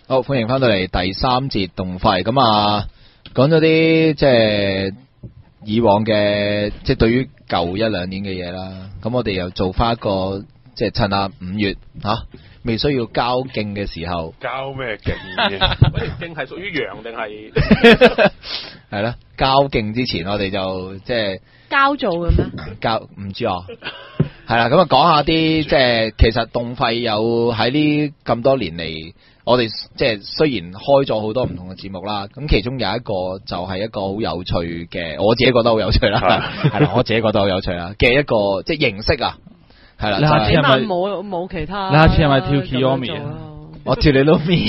好，歡迎翻到嚟第3節動廢。咁啊，講咗啲即係以往嘅，即係對於舊1-2年嘅嘢啦。咁我哋又做翻一個，即係趁下5月未需要交勁嘅時候。 交咩勁嘅？嗰條勁係屬於羊定係？ 係啦，交勁之前我哋就即係交做嘅咩？ 交唔知啊。係啦，咁啊講下啲即係其實動廢有喺呢咁多年嚟，我哋即係雖然開咗好多唔同嘅節目啦，咁其中有一個就係一個好有趣嘅，我自己覺得好有趣啦，係啦，我自己覺得好有趣啦嘅一個即係形式啊，係啦， 你下次係咪冇其他？ 你下次係咪跳 Kiyomi 啊？ 我跳你 Lumi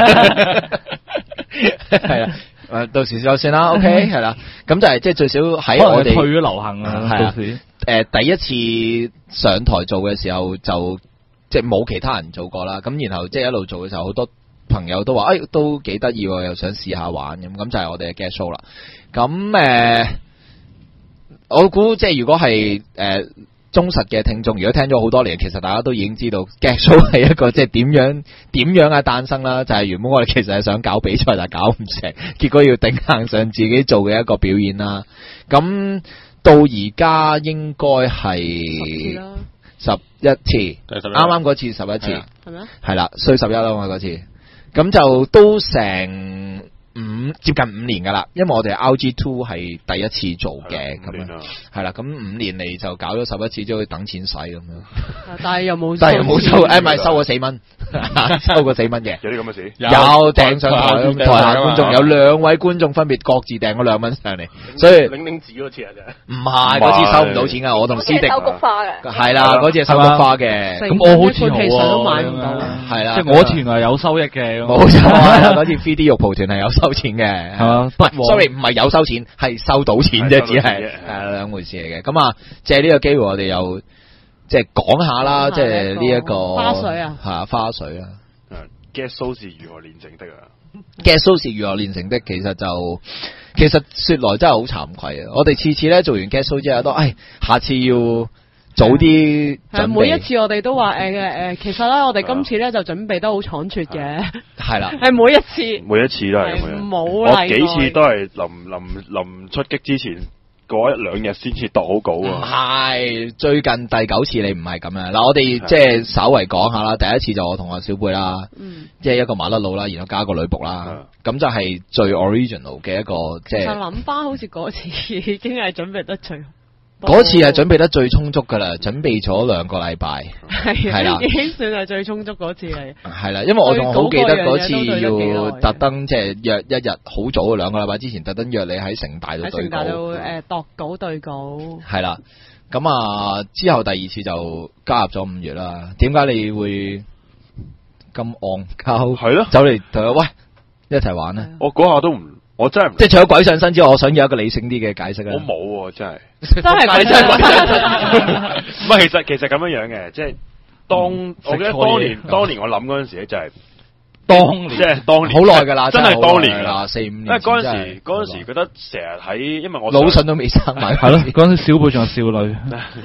係啦。到時就算啦 ，OK 係啦，咁就係即係最少喺我哋退咗流行啊，到時第一次上台做嘅時候就即係冇其他人做過啦，咁然後即係一路做嘅時候，好多朋友都話都幾得意，又想試下玩咁就係我哋嘅 guest show 啦。咁我估即係如果係忠實嘅聽眾，如果聽咗好多年，其實大家都已經知道 guest show 係一個即係點樣嘅誕生啦。就係原本我哋其實係想搞比賽，但係搞唔成，結果要頂硬上自己做嘅一個表演啦。咁到而家應該係11次，啱啱嗰次11次， 係咩？ 係啦，衰11啦嘛嗰次，咁就都成接近5年噶啦，因為我哋 RG2 係第一次做嘅，咁樣係啦，咁5年嚟就搞咗11次，都要等錢使咁樣。 但係又冇收，唔係收咗4蚊，收過4蚊嘅。 有啲咁嘅事？ 有掟上台下觀眾有2位觀眾分別各自掟咗2蚊上嚟，所以領紙嗰次啊，真係唔係嗰次收唔到錢噶，我同師弟收菊花嘅， 係啦，嗰次係收菊花嘅， 咁我好似好都買唔到， 係啦， 即係我團係有收益嘅， 冇錯啦，嗰次 3D 肉蒲團係有收錢嘅，係嘛？sorry 唔係有收錢，係收到錢啫，只係兩回事嚟嘅。咁啊，借呢個機會我哋又即係講下啦，即係呢一個花絮啊， 係花絮啊。 guest show 是如何練成的啊 guest show 是如何練成的，其實說來真係好慚愧啊！我哋次次咧做完 guest show 之後都，下次要早啲準備。 每一次我哋都話其實咧我哋今次咧就準備得好倉促嘅， 係啦， 係每一次都係咁樣， 冇我幾次都係臨出擊之前過1-2日先至度好稿啊。 唔係，最近第9次你唔係咁樣嗱，我哋即係稍為講下啦。第一次就我同阿小貝啦，即係一個麻甩佬啦，然後加個女僕啦，咁就係最 original 嘅一個即係。 其實諗翻好似嗰次已經係準備得最好。 嗰次係準備得最充足噶啦，準備咗2個禮拜，係啦， 已經算係最充足嗰次嚟。 係啦，因為我仲好記得嗰次要特登即係約一日好早2個禮拜之前，特登約你喺城大度對稿， 度稿對稿。係啦，咁啊之後第2次就加入咗5月啦。點解你會咁戇鳩？係咯，走嚟同佢喂一齊玩咧？ 我嗰下都唔。我真係即係除咗鬼上身之外，我想要一個理性啲嘅解釋啊！ 我冇真係， 真係鬼上身。 唔係其實咁樣嘅，即係我記得當年我諗嗰陣時咧就係即係當年好耐㗎啦， 真係當年啦 ，4-5年。因為嗰陣時覺得成日喺，因為我腦筍都未生埋， 係咯，嗰陣時小貝仲係少女。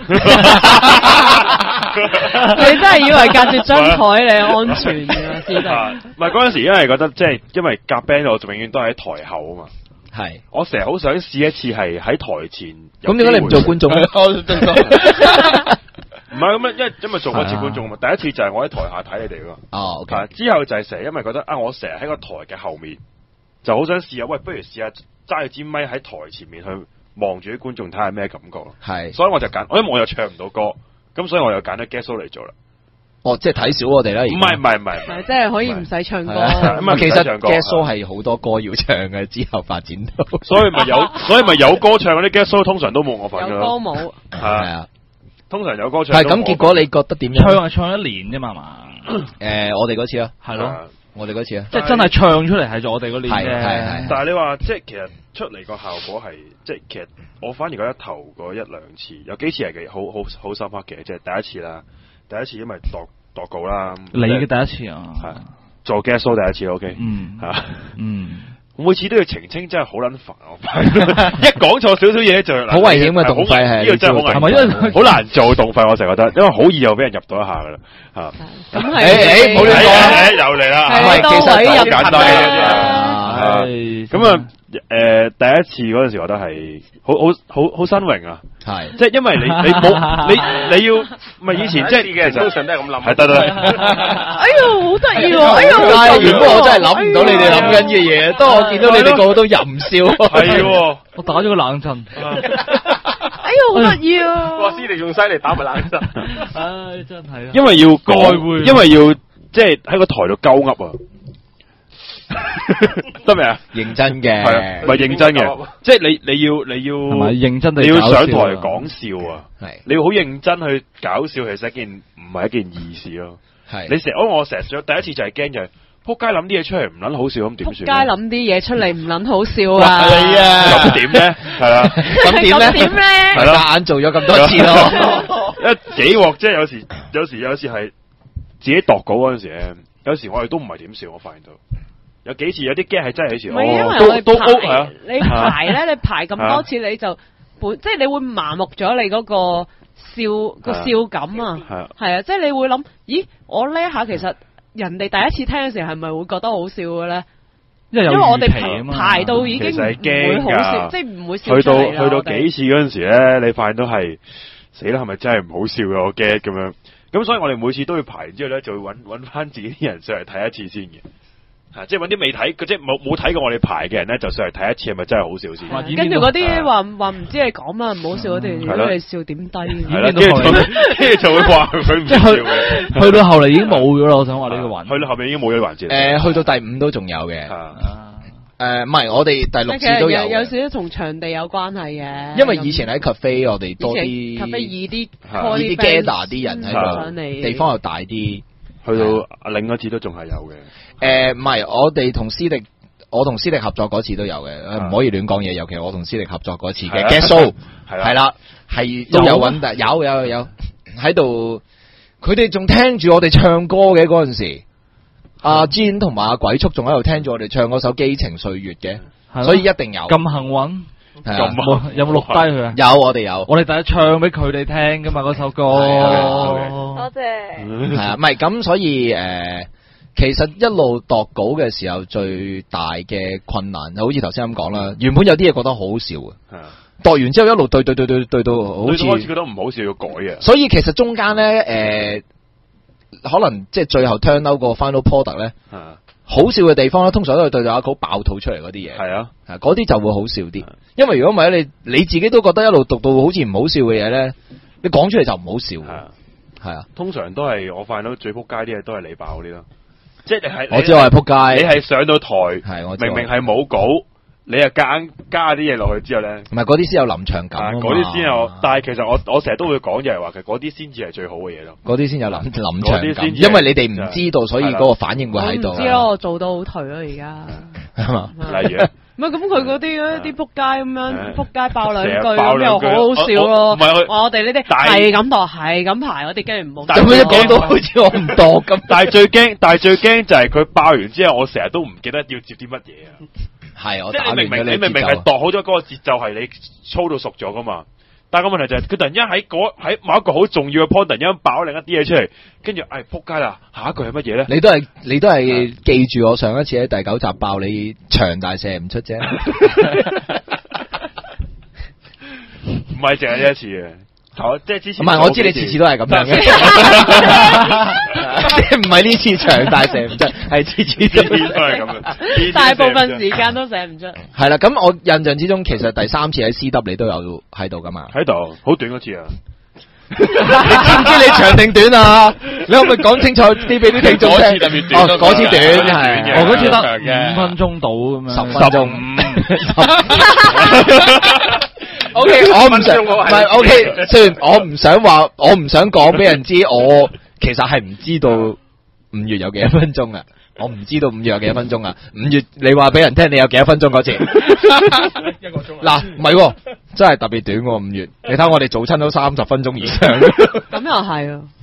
你真係以為隔住張台你安全嘅，師弟。 唔係嗰陣時，因為覺得即係因為夾 band 我永遠都喺台後啊嘛。 係， 我成日好想試一次係喺台前。 咁點解你唔做觀眾咧？ 唔係咁樣，因為做過一次觀眾啊嘛。第一次就係我喺台下睇你哋噶嘛。 哦，OK。 之後就係成日因為覺得我成日喺個台嘅後面，就好想試下，喂，不如試下揸住支咪喺台前面去望住啲觀眾睇下咩感覺咯。 係。 所以我就揀，因為我又唱唔到歌。咁所以我又揀咗 guest show 嚟做啦。 哦，即係睇少我哋啦。 唔係， 即係可以唔使唱歌。 咁其實 guest show 係好多歌要唱嘅，之後發展到。 所以咪有歌唱嗰啲 guest show 通常都冇我份㗎。 有歌冇。 係啊，通常有歌唱。 係咁，結果你覺得點樣？ 唱1年啫嘛。 我哋嗰次啊， 係咯， 我哋嗰次啊， 即係真係唱出嚟係咗我哋嗰年啫。 係。 但係你話即係其實出嚟個效果係即係其實我反而覺得頭嗰1-2次有幾次係好深刻嘅，即係第一次啦。第一次因為度稿啦。 你嘅第一次啊？ 係做 guest show 第一次 OK。 我每次都要澄清，真係好撚煩我。一講錯少少嘢就好危險嘅動肺係呢個真係好危險， 係咪因為好難做動肺？我成日覺得，因為好易又俾人入到一下噶啦嚇。 咁係誒冇亂講啊又嚟啦， 係多位入好簡單嘅啫。 係咁啊第一次嗰陣時，我覺得係好新穎啊！ 係即係因為你冇你要唔係以前即係嘅人通常都係咁諗。 係得。 哎呦，好得意喎！哎呦， 但係原本我真係諗唔到你哋諗緊嘅嘢，當我見到你哋個個都淫笑， 係喎。 我打咗個冷震。 哎呦，好得意啊！ 哇！師弟仲犀利，打埋冷震。 唉，真係啊。 因為要該會因為要即係喺個台度鳩噏啊，得未啊？ 認真嘅， 係啊，唔係認真嘅，即係你要係咪認真地你要上台搞笑啊講笑啊， 係你要好認真去搞笑，其實一件唔係一件易事咯。 係你我成日第一次就係驚就係撲街諗啲嘢出嚟唔撚好笑咁點仆街算？ 諗啲嘢出嚟唔撚好笑啊！ 係啊咁點咧？係啦， 咁點咧？ 點咧？ 係咯夾硬做咗咁多次咯， 一幾鑊即係有時係自己度稿嗰陣時咧，有時我哋都唔係點笑，我發現到有幾次有啲 get 係真係有時唔係因為我都哋係啊， 你排咧，你排咁多次你就即係你會麻木咗你嗰個笑感啊，係啊，即係你會諗，咦，我呢一下其實人哋第一次聽嘅時候係咪會覺得好笑嘅咧？ 因為有因為我哋預期啊嘛排到已經其實係唔會驚好笑， 㗎即係唔會笑去到出嚟啦去到我哋幾次嗰陣時咧，你發現都係死啦，係咪真係唔好笑嘅我 get 咁樣？咁所以我哋每次都要排完之後咧，就會揾翻自己啲人上嚟睇一次先嘅。即係揾啲未睇，即係冇睇過我哋排嘅人咧，就上嚟睇一次，係咪真係好笑先？ 哇跟住嗰啲話唔知你講乜唔好笑嗰啲， 係咯你笑點低？ 係啦，跟住就會話佢唔即係笑嘅。 去到後嚟已經冇咗啦，我想話呢個環。 去到後面已經冇咗環節。 去到第5都仲有嘅， 啊唔係我哋第6次都有有嘅， 少少同場地有關係嘅。 因為以前喺 cafe 我哋多啲咖啡易啲易啲 gather 啲人喺度， 上嚟地方又大啲。 去到另一次都仲係有嘅。 唔係，我哋同思迪，我同思迪合作嗰次都有嘅，唔可以亂講嘢。尤其我同思迪合作嗰次嘅 guest show，係啦，係都有揾，但有喺度，佢哋仲聽住我哋唱歌嘅嗰陣時，阿 Jin 同埋阿鬼畜仲喺度聽住我哋唱嗰首《基情歲月》嘅，所以一定有。 咁幸運， 係啊有冇錄低佢啊？ 有，我哋有。 我哋第一唱俾佢哋聽噶嘛，嗰首歌。 多謝。 係啊，唔係咁，所以其實一路度稿嘅時候，最大嘅困難，好似頭先咁講啦。原本有啲嘢覺得好好笑啊，度完之後一路對到好似開始覺得唔好笑要改嘅。 所以其實中間咧，可能即係最後 turn out 個 final product 咧，好笑嘅地方咧，通常都係對到一口爆肚出嚟嗰啲嘢。 係啊， 嗰啲就會好笑啲。因為如果唔係你自己都覺得一路讀到好似唔好笑嘅嘢咧，你講出嚟就唔好笑。係啊， 通常都係我發現到最撲街啲嘢都係你爆嗰啲咯。即係係我知我係撲街， 你係上到台， 明明係冇稿，你又夾硬加啲嘢落去之後咧， 唔係嗰啲先有臨場感， 嗰啲先有。但係其實我成日都會講就係話，其實嗰啲先至係最好嘅嘢咯。 嗰啲先有臨場感， 先因為你哋唔知道，所以嗰個反應會喺度。 我唔知咯，我做到好頹咯而家。 係嘛？ 例如。 唔係咁，佢嗰啲仆街咁樣，仆街爆兩句咁又好好笑咯。我哋呢啲係咁度，係咁排，我哋跟住唔好。 咁樣一講到好似我唔度咁。 但係最驚就係佢爆完之後，我成日都唔記得要接啲乜嘢啊。 係我即係你明明係度好咗嗰個節奏係你操到熟咗噶嘛。但係個問題就係佢突然間喺某一個好重要嘅 point 突然間爆另一啲嘢出嚟，跟住仆街啦！下一句係乜嘢咧？ 你都係記住我上一次喺第9集爆你長大射唔出啫， 唔係淨係呢一次嘅。即係之前唔係我知你次次都係咁樣嘅，即係唔係呢次長大射唔出，係次次都係咁樣， 大部分時間都射唔出。 係啦，咁我印象之中，其實第3次喺 CW 你都有喺度噶嘛？ 喺度，好短嗰次啊！ 你知唔知你長定短啊？你可唔可以講清楚啲俾啲聽眾聽？ 嗰次特別短， 嗰次短係， 我嗰次得5分鐘到咁樣 ，10分鐘。O K， 我唔想，唔係 O K， 雖然我唔想話，我唔想講俾人知，我其實係唔知道5月有幾多分鐘啊！我唔知道5月有幾多分鐘啊！5月你話俾人聽你有幾多分鐘嗰次？1個鐘。嗱，唔係，真係特別短喎5月。你睇我哋早親都30分鐘以上。 咁又係啊！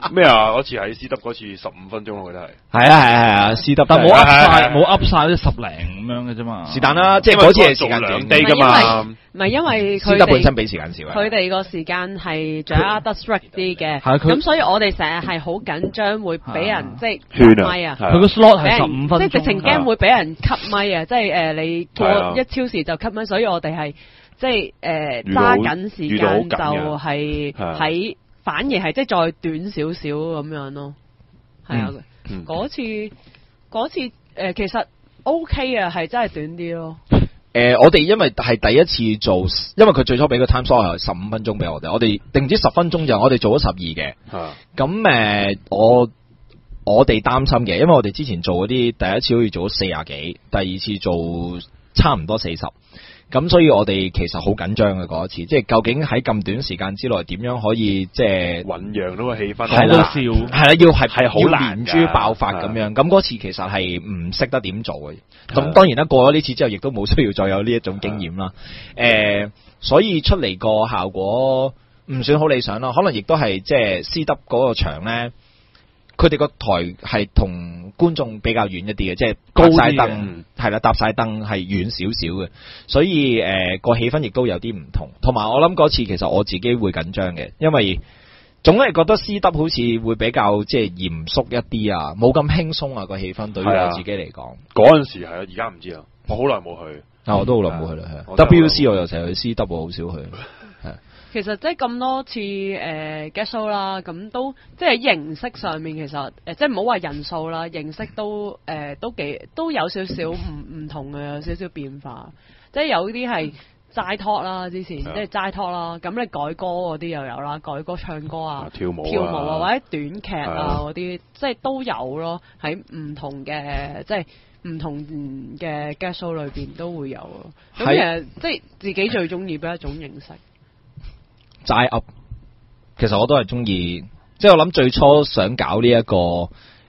咩啊？嗰次喺 C W 嗰次15分鐘，我覺得係。 係啊，C W， 但冇噏晒，冇噏晒啲10零咁樣嘅啫嘛。 是但啦，即係嗰次係時間短啲噶嘛。 唔係因為佢 C W 本身比時間少， 佢哋個時間係掌握得 strict 啲嘅， 係咁所以我哋成日係好緊張，會俾人即係圈咪啊？ 佢個 slot 係15分鐘， 即係直情驚會俾人 cut 咪啊！即係你過一超時就 cut 咪，所以我哋係即係揸緊時間就係喺反而係即係再短少少咁樣咯。係啊，嗰次其實 OK 啊，係真係短啲咯。 我哋因為係第一次做，因為佢最初俾個 time slot 係15分鐘俾我哋定唔知10分鐘就我哋做咗12嘅。咁我哋擔心嘅，因為我哋之前做嗰啲第一次好似做咗40幾，第二次做差唔多40。咁所以我哋其實好緊張嘅嗰一次，即係究竟喺咁短時間之內點樣可以即係醖釀到個氣氛， 係啦，要係好難連珠爆發咁樣。咁嗰次其實係唔識得點做嘅。咁當然啦，過咗呢次之後，亦都冇需要再有呢一種經驗啦。所以出嚟個效果唔算好理想啦。可能亦都係即係 C W 嗰個場咧，佢哋個台係同觀眾比較遠一啲嘅，即係高晒燈，係啦，搭晒燈係遠少少嘅，所以個氣氛亦都有啲唔同。同埋我諗嗰次其實我自己會緊張嘅，因為總係覺得 C W 好似會比較即係嚴肅一啲啊，冇咁輕鬆啊個氣氛對於我自己嚟講。 嗰陣時係啊，而家唔知啊，我好耐冇去。 我都好耐冇去啦，係。WC 我又成日去 C W 好少去，係。 其實即係咁多次guest show 啦，咁都即係形式上面其實即係唔好話人數啦，形式都都有少少唔同嘅，有少少變化。即係有啲係齋 talk 啦，之前即係齋 talk 啦，咁你改歌嗰啲又有啦，改歌唱歌啊，跳舞啊或者短劇啊嗰啲，即係都有咯。喺唔同嘅即係唔同嘅 guest show 裏邊都會有咯。咁其實即係自己最中意嘅一種形式。 齋 up， 其實我都係中意，即係我諗最初想搞呢一個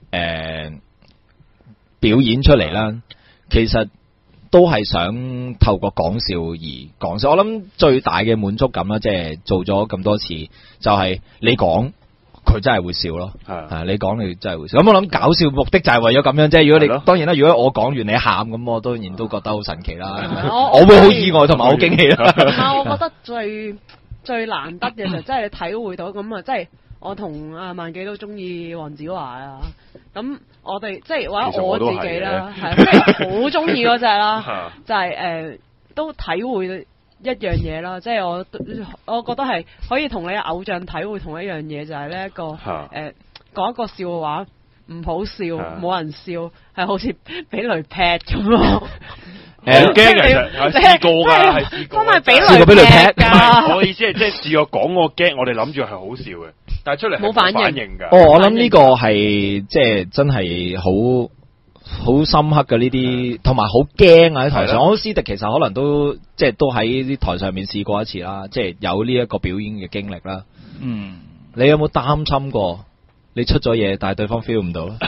表演出嚟啦，其實都係想透過講笑而講笑。我諗最大嘅滿足感啦，即係做咗咁多次，就係你講佢真係會笑咯，係你講你真係會笑。咁我諗搞笑目的就係為咗咁樣啫。如果你當然啦，如果我講完你喊咁，我當然都覺得好神奇啦。我會好意外同埋好驚喜啦。 我覺得最難得嘅就真係你體會到咁啊！即係我同阿萬記都中意黃子華啊，咁我哋即係或者我自己啦，係即係好中意嗰隻啦，就係都體會一樣嘢啦。即係我覺得係可以同你偶像體會同一樣嘢，就係呢一個講一個笑話唔好笑，冇人笑，係好似俾雷劈咁咯。 好驚其實係試過㗎，係試過。 真係俾雷劈㗎。 我意思係即係試過講個 gag，我哋諗住係好笑嘅，但係出嚟冇反應㗎。 我諗呢個係即係真係好深刻嘅呢啲，同埋好驚啊喺台上。我思迪其實可能都即係都喺啲台上面試過一次啦，即係有呢一個表演嘅經歷啦。你有冇擔心過你出咗嘢，但係對方 feel 唔到咧？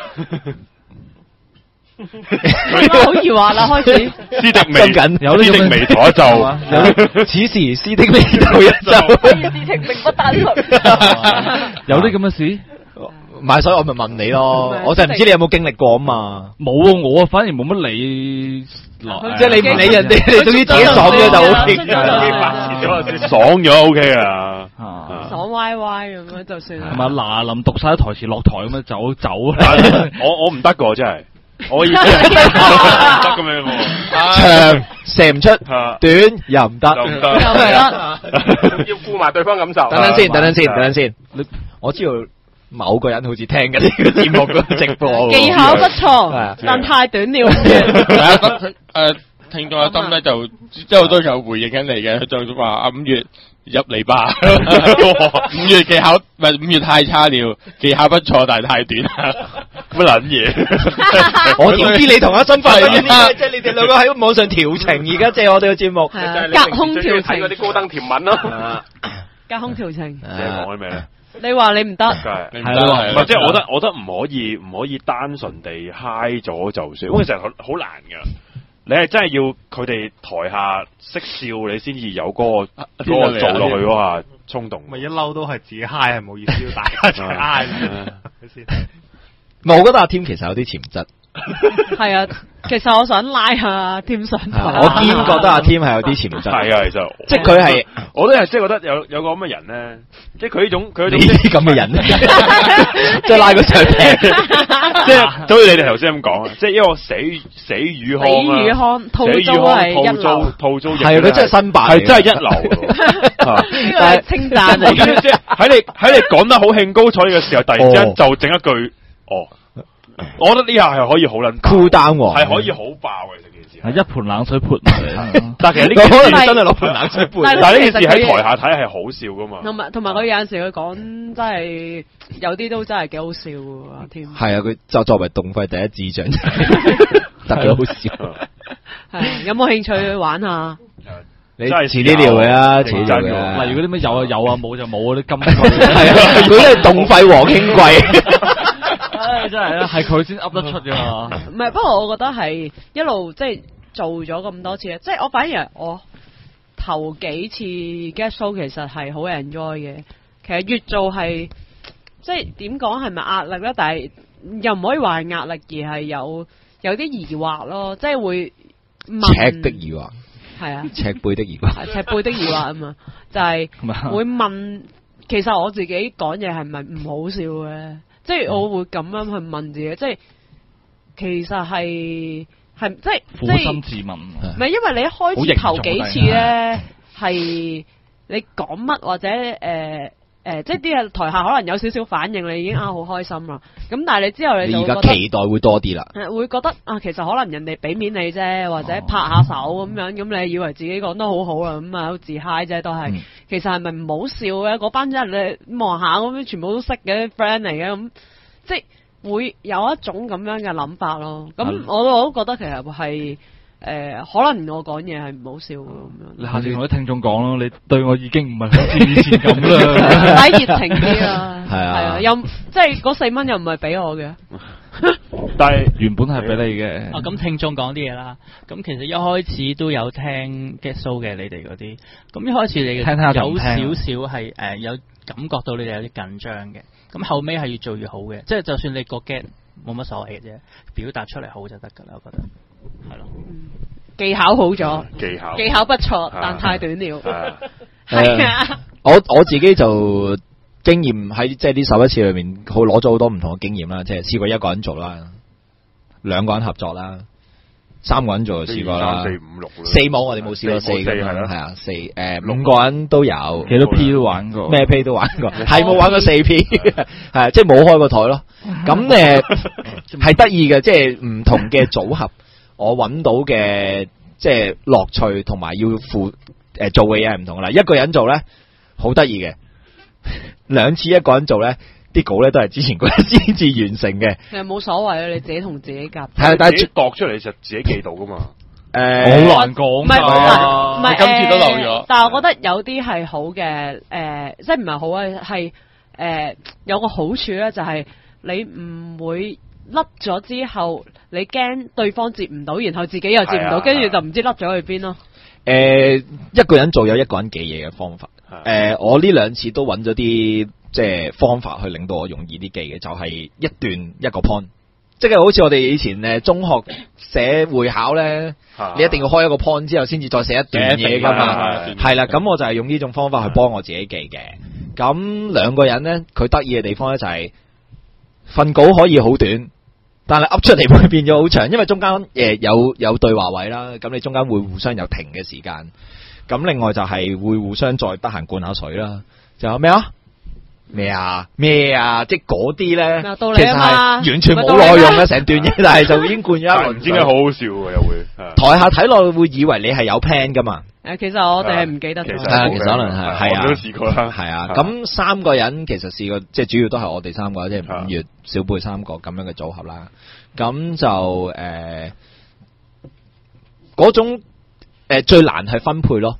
好疑惑啦，開始。 斯迪眉緊，有斯迪眉頭一皺。 此時斯迪眉頭一皺。 事情並不單純。 有啲咁嘅事？ 唔係，所以我咪問你咯。我就唔知你有冇經歷過啊嘛。 冇啊，我反而冇乜理。 即係你唔理人哋，你總之自己爽咗就 O K 㗎。 爽咗 O K 啦。 爽歪歪咁樣就算啦。 係咪嗱臨讀晒啲台詞落台咁樣走我唔得㗎真係。我意思係得咁樣喎， 長射唔出，短又唔得， 要顧埋對方感受。 等陣先，我知道某個人好似聽緊呢個節目嘅直播， 技巧不錯，但太短了。 聽眾阿心咧就之後都有回應緊嚟嘅，佢就話5月入嚟吧，5月技巧唔係5月太差了，技巧不錯但係太短啦，乜撚嘢？我點知你同阿新發生啲咩？即係你哋兩個喺網上調情，而家借我哋嘅節目， 隔空調情睇嗰啲高登甜文咯， 隔空調情。 你講啲咩咧？ 你話你唔得， 係咯，唔係即係我覺得唔可以單純地 high 咗就算，因為其實好難㗎。 你係真係要佢哋台下識笑，你先至有嗰個做落去嗰下衝動。 咪一嬲都係自己 high 係冇意思，要大家一齊 high 先。 唔係，我覺得阿添其實有啲潛質。 係啊，其實我想拉下添上台。 我堅覺得阿添係有啲潛質。 係啊，其實即係佢係， 我都係即係覺得有個咁嘅人咧，即係佢呢種呢啲咁嘅人，即係拉佢上艇， 即係就好似你哋頭先咁講，即係一個死魚康套租係一流， 套租係佢真係新版， 係真係一流。 呢個係稱讚嚟嘅。 即係喺你講得好興高采嘅時候，突然之間就整一句我覺得呢下係可以好撚 cool down 喎， 係可以好爆嘅成件事。 係一盤冷水潑埋嚟。 但其實呢件事真係攞盆冷水潑。 但係呢件事喺台下睇係好笑噶嘛。 同埋佢有陣時佢講真係有啲都真係幾好笑喎，添。 係啊，佢就作為動費第一智障，特別好笑。 係有冇興趣玩下？ 你遲啲聊佢啊，遲啲聊佢啊。 例如嗰啲咩有啊有啊，冇就冇嗰啲金句。 係啊，佢都係動費王兄貴。 唉，真係啦，係佢先噏得出㗎嘛。 唔係，不過我覺得係一路即係做咗咁多次，即係我反而我頭幾次 guest show 其實係好 enjoy 嘅。其實越做係即係點講係咪壓力咧？但係又唔可以話係壓力，而係有啲疑惑咯，即係會問尺的疑惑。 係啊， 尺背的疑惑。 尺背的疑惑啊嘛，就係會問，其實我自己講嘢係咪唔好笑嘅？即係我會咁樣去問自己，即係其實係即係苦心自問。 唔係因為你一開始頭幾次咧係你講乜或者即係啲人台下可能有少少反應，你已經好開心啦。咁但係你之後你就而家期待會多啲啦。 會覺得其實可能人哋俾面你啫，或者拍下手咁樣，咁你以為自己講得好好啦，咁好自嗨啫，都係。其實係咪唔好笑嘅？嗰班人你望下咁樣，全部都識嘅 friend 嚟嘅，咁即係會有一種咁樣嘅諗法咯。咁我都覺得其實係。可能我講嘢係唔好笑咁樣。 你下次同啲聽眾講咯，你對我已經唔係好似以前咁啦， 睇熱情啲啊， 係啊， 又即係嗰4蚊又唔係俾我嘅， 但係原本係俾你嘅。 咁聽眾講啲嘢啦，咁其實一開始都有聽 get show 嘅，你哋嗰啲，咁一開始你嘅有少少係有感覺到你哋有啲緊張嘅，咁後尾係越做越好嘅，即係就算你個 get 冇乜所謂嘅啫，表達出嚟好就得㗎啦，我覺得。係咯， 技巧好咗，技巧不錯，但太短了。係啊， 我自己就經驗喺即係呢11次裏面，攞咗好多唔同嘅經驗啦。即係試過一個人做啦，2個人合作啦，3個人做就試過啦 ，3、4、5、6 4冇，我哋冇試過4咁樣，係啊，4 5個人都有， 幾多 P 都玩過， 咩 P 都玩過，係冇玩過4 P，係即係冇開過台咯。咁係得意嘅，即係唔同嘅組合。我揾到嘅即係樂趣同埋要做嘅嘢係唔同噶啦。一個人做咧好得意嘅，2次一個人做咧，啲稿咧都係之前嗰日先至完成嘅。 其實冇所謂啊，你自己同自己夾。 係，但係度出嚟就自己記到噶嘛。 好難講。 唔係， 今次都漏咗。 但係我覺得有啲係好嘅，即係唔係好啊？係有個好處咧，就係你唔會甩咗之後，你驚對方接唔到，然後自己又接唔到，跟住就唔知甩咗去邊咯。 一個人做有一個人記嘢嘅方法。我呢2次都揾咗啲即係方法去令到我容易啲記嘅，就係一段一個 point，即係好似我哋以前中學寫會考咧，你一定要開一個 point 之後先至再寫一段嘢噶嘛。係啦，咁我就係用呢種方法去幫我自己記嘅。咁2個人咧，佢得意嘅地方咧就係份稿可以好短。但係噏出嚟會變咗好長，因為中間有對話位啦，咁你中間會互相有停嘅時間。咁另外就係會互相再得閒灌下水啦。仲有咩啊？咩啊？即係嗰啲咧，其實係完全冇內容嘅成段嘢，但係就已經灌咗一輪。 唔知點解好好笑喎，又會台下睇落會以為你係有 plan 噶嘛。 其實我哋係唔記得咗。 其實可能係啊， 我都試過啦。 係啊，咁3個人其實試過，即係主要都係我哋3個，即係5月、小貝3個咁樣嘅組合啦。咁就嗰種最難係分配咯。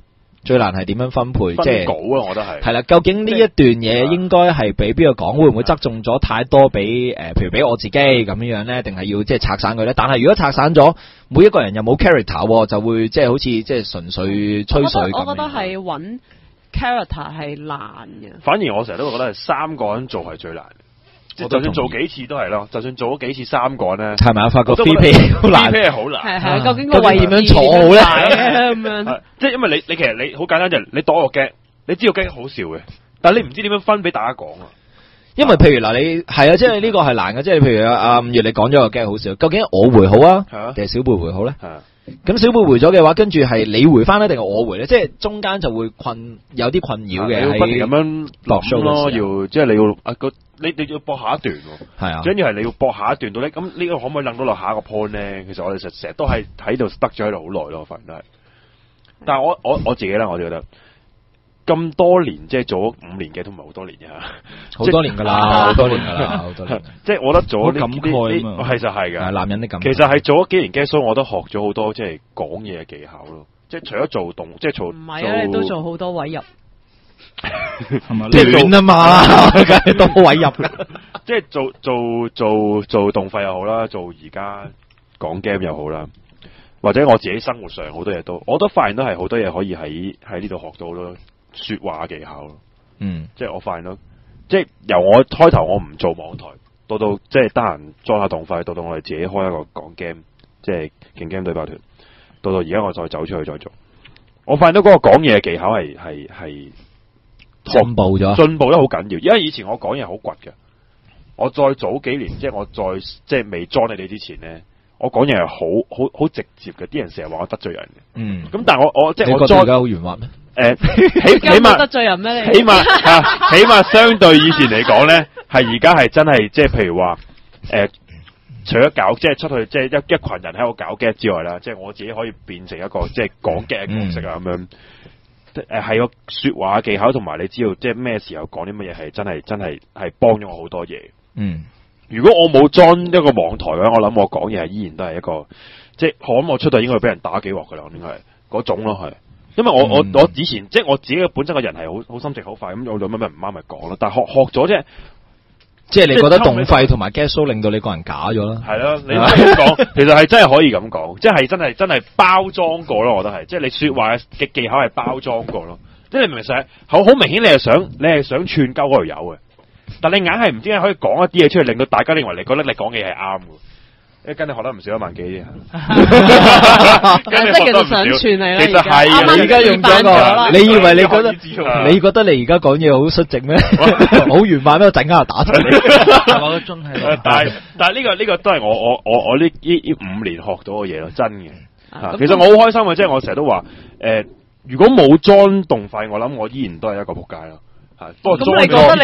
最難係點樣分配，即係分稿啊，我覺得係啦。究竟呢一段嘢應該係俾邊個講，會唔會側重咗太多俾譬如俾我自己咁樣咧，定係要即係拆散佢咧？但係如果拆散咗，每一個人又冇 character，就會即係好似即係純粹吹水咁。 我覺得係揾 character 係難嘅。 反而我成日都覺得係三個人做係最難。就算做幾次都係咯，就算做咗幾次三個人咧， 係咪啊？發覺 VP 好難 ，VP 係好難。 係究竟個位點樣坐好咧？ 咁樣， 即係因為你其實你好簡單就係你躲個 gag，你知道 gag 好笑嘅，但係你唔知點樣分俾大家講啊。 因為譬如嗱，你係啊，即係呢個係難嘅，即係譬如阿5月你講咗個 gag 好笑，究竟我回好啊，定係小貝回好咧？咁小貝回咗嘅話，跟住係你回翻咧，定係我回咧？即係中間就會有啲困擾嘅， 要不停咁樣落 show 咯，要即係你要你要播下一段喎， 係啊， 跟住係你要播下一段到咧，咁呢個可唔可以諗到落下一個 point 咧？其實我哋成日都係喺度得咗喺度好耐咯，我發現都係。但係我自己咧，我就覺得咁多年即係做咗5年嘅都唔係好多年嘅嚇， 好多年㗎啦，好多年㗎啦，好多年。 即係我覺得做呢感慨啊嘛， 其實係㗎， 男人的感慨。 其實係做咗幾年 guest show，我都學咗好多即係講嘢嘅技巧咯。即係除咗做動，即係做唔係啊，你都做好多位入。 即係亂啊嘛，梗係多位入。 即係做動費又好啦，做而家講 game 又好啦，或者我自己生活上好多嘢我都發現都係好多嘢可以喺呢度學到咯，說話技巧咯。即係我發現咯，即係由我開頭我唔做網台，到即係得閒裝下動費，到我哋自己開一個講 game，即係勁 game 對爆團，到而家我再走出去再做，我發現到嗰個講嘢嘅技巧係進步咗， 進步得好緊要。因為以前我講嘢好倔嘅，我再早幾年，即係我再即係未裝你哋之前咧，我講嘢係好直接嘅，啲人成日話我得罪人嘅。咁但係我即係我裝而家好圓滑咩？ 起碼得罪人咩？你起碼相對以前嚟講咧，係而家係真係即係譬如話除咗搞即係出去即係一群人喺度搞 gag 之外啦，即係我自己可以變成一個即係講 gag 嘅角色啊咁樣。係個說話技巧同埋你知道即係咩時候講啲乜嘢係真係幫咗我好多嘢。如果我冇裝一個網台嘅話，我諗我講嘢係依然都係一個即係我諗我出到應該會俾人打幾鑊噶啦，應該係嗰種咯係。因為我以前即係我自己嘅本身個人係好心直好快，咁我有乜唔啱咪講咯。但係學咗啫。 即係你覺得動費同埋 guest show 令到你個人假咗啦？係咯，你咁講，其實係真係可以咁講，即係真係包裝過咯，我覺得係，即係你說話嘅技巧係包裝過咯，即係你明唔明實？好明顯你係想串鳩嗰條友嘅，但你硬係唔知點解可以講一啲嘢出嚟，令到大家認為你覺得你講嘅嘢係啱嘅。跟你學得唔少1萬幾啫， 跟你學得唔少，其實係你而家用咗個，你以為你覺得你而家講嘢好率直咩？好圓滿咩？我陣間就打出嚟。 真係， 但係呢個都係我呢5年學到嘅嘢咯，真嘅。其實我好開心嘅，即係我成日都話，如果冇裝動費，我諗我依然都係一個仆街咯。不過裝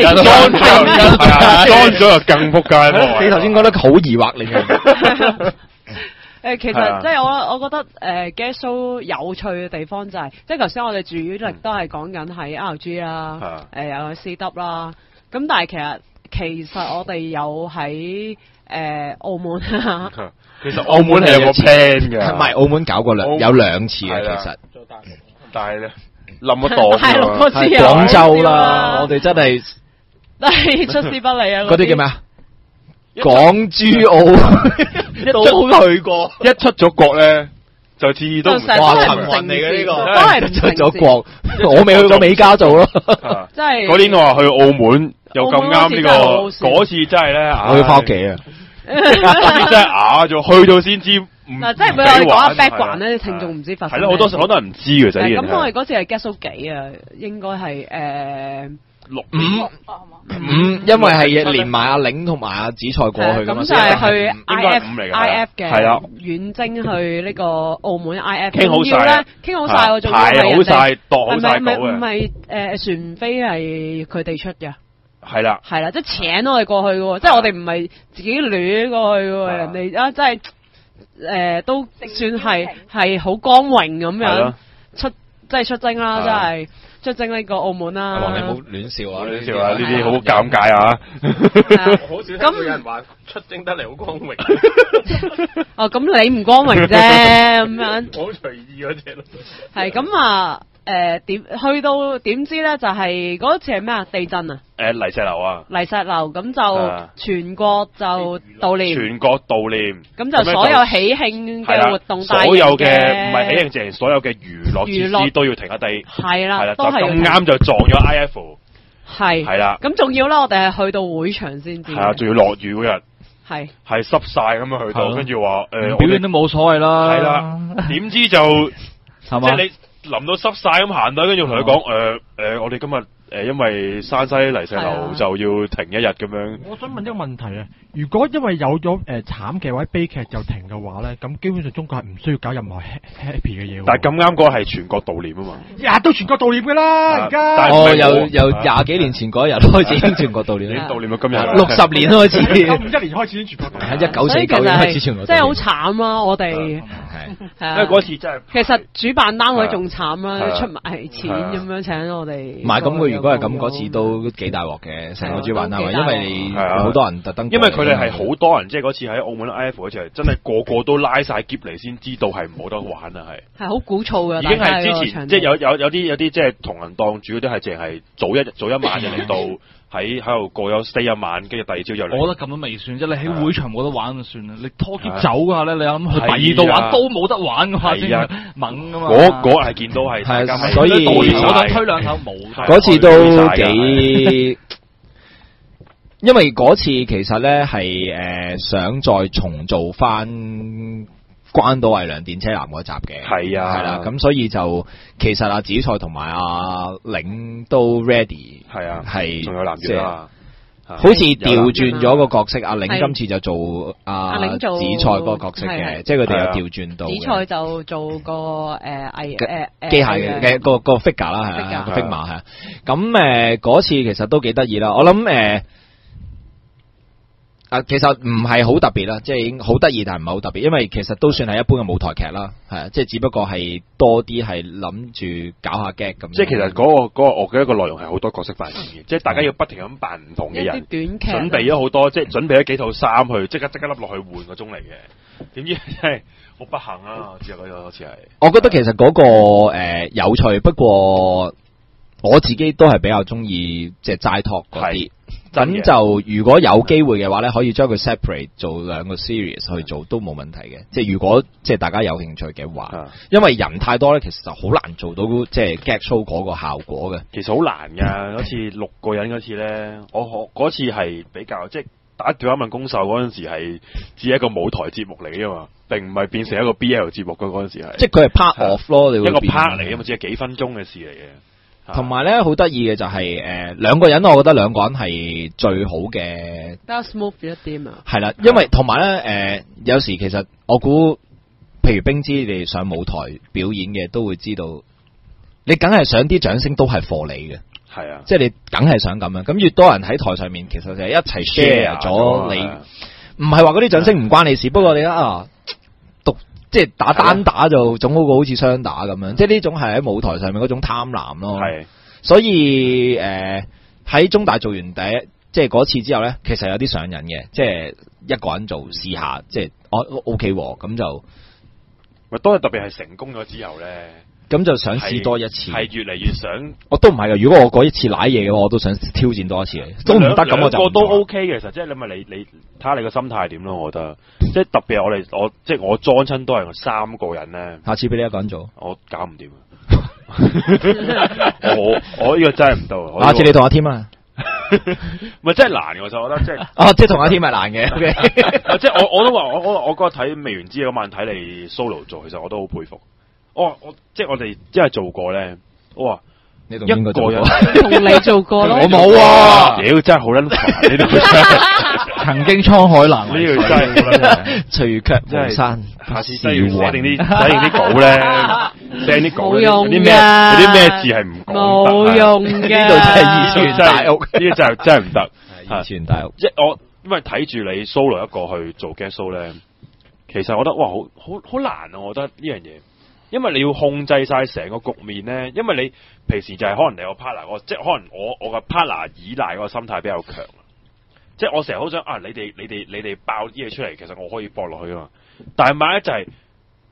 咗就更仆街。 你頭先講得好疑惑嚟嘅。 其實即係我覺得guest show 有趣嘅地方就係，即係頭先我哋主力都係講緊喺 RG 啦，有 CW 啦。咁但係其實我哋有喺澳門啊。 其實澳門係有個 plan 嘅， 唔係澳門搞過有2次嘅其實。 但係咧。冧咗檔廣州啦，我哋真係都係出師不利啊！ 嗰啲叫咩啊？港珠澳都去過， 一出咗國咧就次次都哇幸運嚟嘅呢個， 都係出咗國，我未去過美加做咯。 真係嗰年我話去澳門又咁啱呢個，嗰次真係咧， 我要翻屋企啊！ 真係啞咗，去到先知。 嗱，即係俾我哋講下 background 咧，聽眾唔知發生。 係咯，好多人唔知嘅就係。 咁我哋嗰次係 guest show 幾啊？應該係 5，因為係連埋阿玲同埋阿紫菜過去㗎嘛。 咁就係去 IF 嘅， 係啦， 遠征去呢個澳門 IF。 傾好晒， 傾好晒，我仲排好晒，度好晒稿嘅。 唔係船飛係佢哋出嘅。 係啦， 即係請我哋過去嘅喎，即係我哋唔係自己亂過去嘅喎，人哋真係。都算係好光榮咁樣即係出征啦，真係出征呢個澳門啦。 你唔好亂笑啊！ 亂笑啊！呢啲好尷尬啊！ 好少聽到有人話出征得嚟好光榮。 哦，咁你唔光榮啫，咁樣。 好隨意嗰隻咯。 係咁啊！ 去到點知咧就係嗰次係咩啊？地震啊！ 泥石流啊！ 泥石流咁就全國就悼念， 全國悼念， 咁就所有喜慶嘅活動， 所有嘅唔係喜慶淨係所有嘅娛樂設施都要停一地， 係啦， 都係咁啱就撞咗 IF， 係啦， 咁仲要啦，我哋係去到會場先知， 係啊，仲要落雨嗰日。 係濕晒咁樣去到，跟住話表演都冇所謂啦。 係啦，點知就即係你淋到濕晒咁行到，跟住同佢講我哋今日因為山西泥石流就要停一日咁樣。 我想問一個問題啊，如果因為有咗慘劇或者悲劇就停嘅話咧，咁基本上中國係唔需要搞任何 happy 嘅嘢。 但係咁啱嗰個係全國悼念啊嘛， 日都全國悼念㗎啦，而家。 由20幾年前嗰日開始已經全國悼念， 已經悼念到今日 60年開始 ，91年開始已經全國悼念 ，1949年開始全國悼念， 真係好慘啊！我哋係因為嗰次真係其實主辦單位仲慘啦，出埋錢咁樣請我哋。 唔係咁，佢如果係咁嗰次都幾大鑊嘅，成個主辦單位，因為好多人特登， 因為佢哋係好多人，即係嗰次喺澳門 IF 嗰次係真係個個都拉晒篋嚟先知道係冇得玩啊，係好鼓噪嘅， 已經係之前即係有啲即係同人檔主嗰啲係淨係早一晚就嚟到喺度過咗 stay 一晚，跟住第二朝又嚟。 我覺得咁都未算啫，你喺會場冇得玩就算啦，你拖篋走嘅話咧，你諗去第二度玩都冇得玩嘅話先猛噶嘛。 嗰日係見到係， 所以我想推兩頭冇。 嗰次都幾。因為嗰次其實咧係想再重做翻關島偽良電車男嗰集嘅，係啦，咁所以就其實阿紫菜同埋阿玲都 ready， 係啊，係仲有男主啦，好似調轉咗個角色，阿玲今次就做阿紫菜嗰個角色嘅，即係佢哋有調轉到。紫菜就做個機械嘅個 figure 啦，係啊，個 figure 係，咁嗰次其實都幾得意啦，我諗其實唔係好特別啦，即係已經好得意，但係唔係好特別，因為其實都算係一般嘅舞台劇啦，係啊，即係只不過係多啲係諗住搞下 gag 咁。即係其實嗰個我嘅一個內容係好多角色扮演嘅，即係大家要不停咁扮唔同嘅人，短劇準備咗好多，即係準備咗幾套衫去即刻笠落去換個鐘嚟嘅。點知真係好不幸啊！我知嗰次係。我覺得其實嗰個有趣，不過我自己都係比較中意即係齋 talk 嗰啲。咁就如果有機會嘅話咧，可以將佢 separate 做兩個 series 去做都冇問題嘅。即係如果即係大家有興趣嘅話，因為人太多咧，其實就好難做到即係 gag show 嗰個效果嘅。其實好難㗎，嗰次6個人嗰次咧，我嗰次係比較即係打電話問公售嗰陣時係只係一個舞台節目嚟㗎嘛，並唔係變成一個 BL 節目嗰陣時係。即係佢係 part of 咯，你會一個 part 嚟㗎嘛，只係幾分鐘嘅事嚟嘅。同埋咧，好得意嘅就係兩個人，我覺得兩個人係最好嘅，比較 smooth 一啲嘛。係啦，因為同埋咧有時其實我估，譬如冰之你哋上舞台表演嘅都會知道，你梗係想啲掌聲都係貨你嘅，係啊，即係你梗係想咁樣。咁越多人喺台上面，其實就係一齊 share 咗你，唔係話嗰啲掌聲唔關你事，不過你即係打單打就總好過好似雙打咁樣，即係呢種係喺舞台上面嗰種貪婪咯。係，所以喺中大做完即係嗰次之後咧，其實有啲上癮嘅，即係一個人做試下，即係OK 喎，咁就咪當特別係成功咗之後咧，咁就想試多一次，係越嚟越想。我都唔係㗎，如果我嗰一次瀨嘢嘅話，我都想挑戰多一次嘅，都唔得咁我就。個都 OK 嘅，其實即係你咪你睇下你個心態點咯，我覺得。即係特別係即係我裝親都係3個人咧。下次俾你一個人做，我搞唔掂啊！我呢個真係唔到。下次你同阿添啊，咪真係難嘅，我就覺得即係。即係同阿添係難嘅。Okay 即係我都話我嗰日睇未完之嗰晚睇你 solo 做，其實我都好佩服。即係我哋因為做過咧，我話你同邊個做過？同你做過咯。我冇啊！屌真係好撚煩呢啲。曾經滄海難為水，呢個真係隨卻無山。下次寫定啲稿咧，寫啲稿有啲咩字係唔講得，冇用嘅。呢度真係二次元大屋，呢個真係唔得。二次元大屋，即係我因為睇住你 solo 一個去做 guest show 咧，其實我覺得哇好難啊！我覺得呢樣嘢。因為你要控制晒成個局面咧，因為你平時就係可能你個 partner，即係可能我個 partner 依賴嗰個心態比較強，即係我成日好想你哋爆啲嘢出嚟，其實我可以搏落去啊嘛。但係萬一就係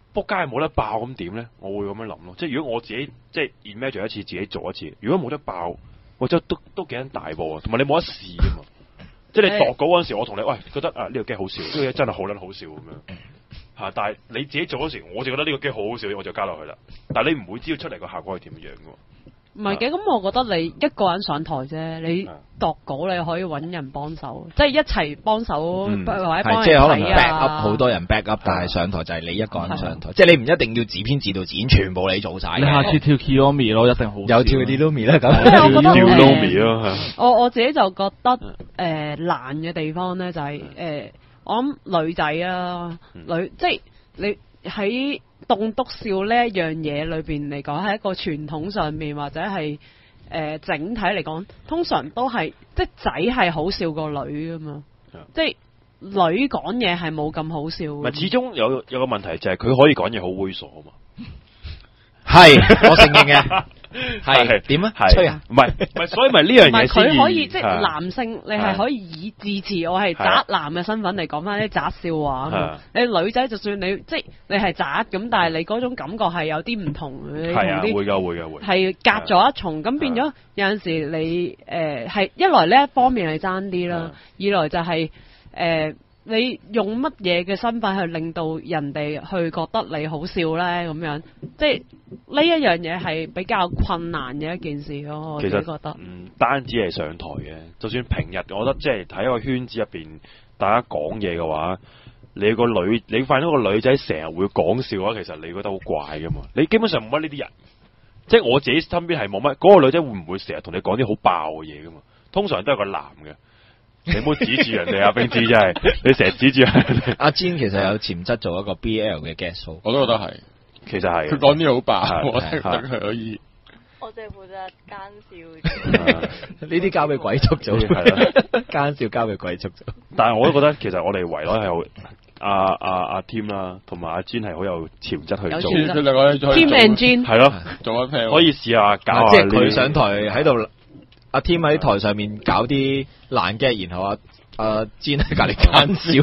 仆街冇得爆咁點咧？我會咁樣諗咯。即係如果我自己即係 imagine 一次，自己做一次。如果冇得爆，我真都幾撚大鑊啊！同埋你冇得試㗎嘛。即係你度稿嗰陣時，我同你喂覺得啊呢個機好笑，呢個嘢真係好撚好笑咁樣嚇。但係你自己做嗰時，我就覺得呢個機好好笑，我就加落去啦。但係你唔會知道出嚟個效果係點樣㗎喎。 唔係嘅，咁我覺得你一個人上台啫，你度稿你可以揾人幫手，即係一齊幫手或者幫人即係可能睇 back up 啊。 好多人 back up，但係上台就係你一個人上台，即係你唔一定要自編自導自演，全部你做晒。 你下次跳 Kiyomi 咯，一定好笑。 有跳 Kiyomi 啦，咁即係我覺得跳 Lomi 咯。 我自己就覺得難嘅地方咧就係我諗女仔啊，即係你喺棟篤笑呢一樣嘢裏邊嚟講，係一個傳統上面或者係整體嚟講，通常都係即係仔係好笑過女噶嘛，即係女講嘢係冇咁好笑。 唔係，始終有個問題就係佢可以講嘢好猥瑣啊嘛。 係，我承認嘅。係點啊？吹啊？ 唔係，所以咪呢樣嘢先。 佢可以即係男性，你係可以以自持我係宅男嘅身份嚟講翻啲宅笑話。你女仔就算你即係你係宅咁，但係你嗰種感覺係有啲唔同嘅。 係啊，會㗎。 係隔咗一重，咁變咗有陣時你係一來呢一方面係爭啲啦，二來就係你用乜嘢嘅身份去令到人哋去覺得你好笑咧？咁樣即係呢一樣嘢係比較困難嘅一件事咯。我自己覺得唔單止係上台嘅，就算平日，我覺得即係喺一個圈子入邊，大家講嘢嘅話，你發現到個女仔成日會講笑嘅話，其實你覺得好怪噶嘛？你基本上冇乜呢啲人，即係我自己身邊係冇乜。嗰個女仔會唔會成日同你講啲好爆嘅嘢噶嘛？通常都係個男嘅。你唔好指住人哋啊，冰芝真係，你成日指住人哋。 阿 Jin 其實有潛質做一個 BL 嘅 guest show， 我都覺得係， 其實係。佢講啲好爆，我覺得佢可以。 我淨係負責奸笑。 呢啲交俾鬼畜做，係啦，奸笑交俾鬼畜做。 但係我都覺得其實我哋圍內係有阿 Tim 啦，同埋阿 Jin 係好有潛質去做。 佢兩個 Tim and Jin 係咯， 做一 pair 可以試下搞下。 即係佢上台喺度。阿 Tim 喺台上面搞啲爛 gag，然後阿 Jin 喺隔離奸笑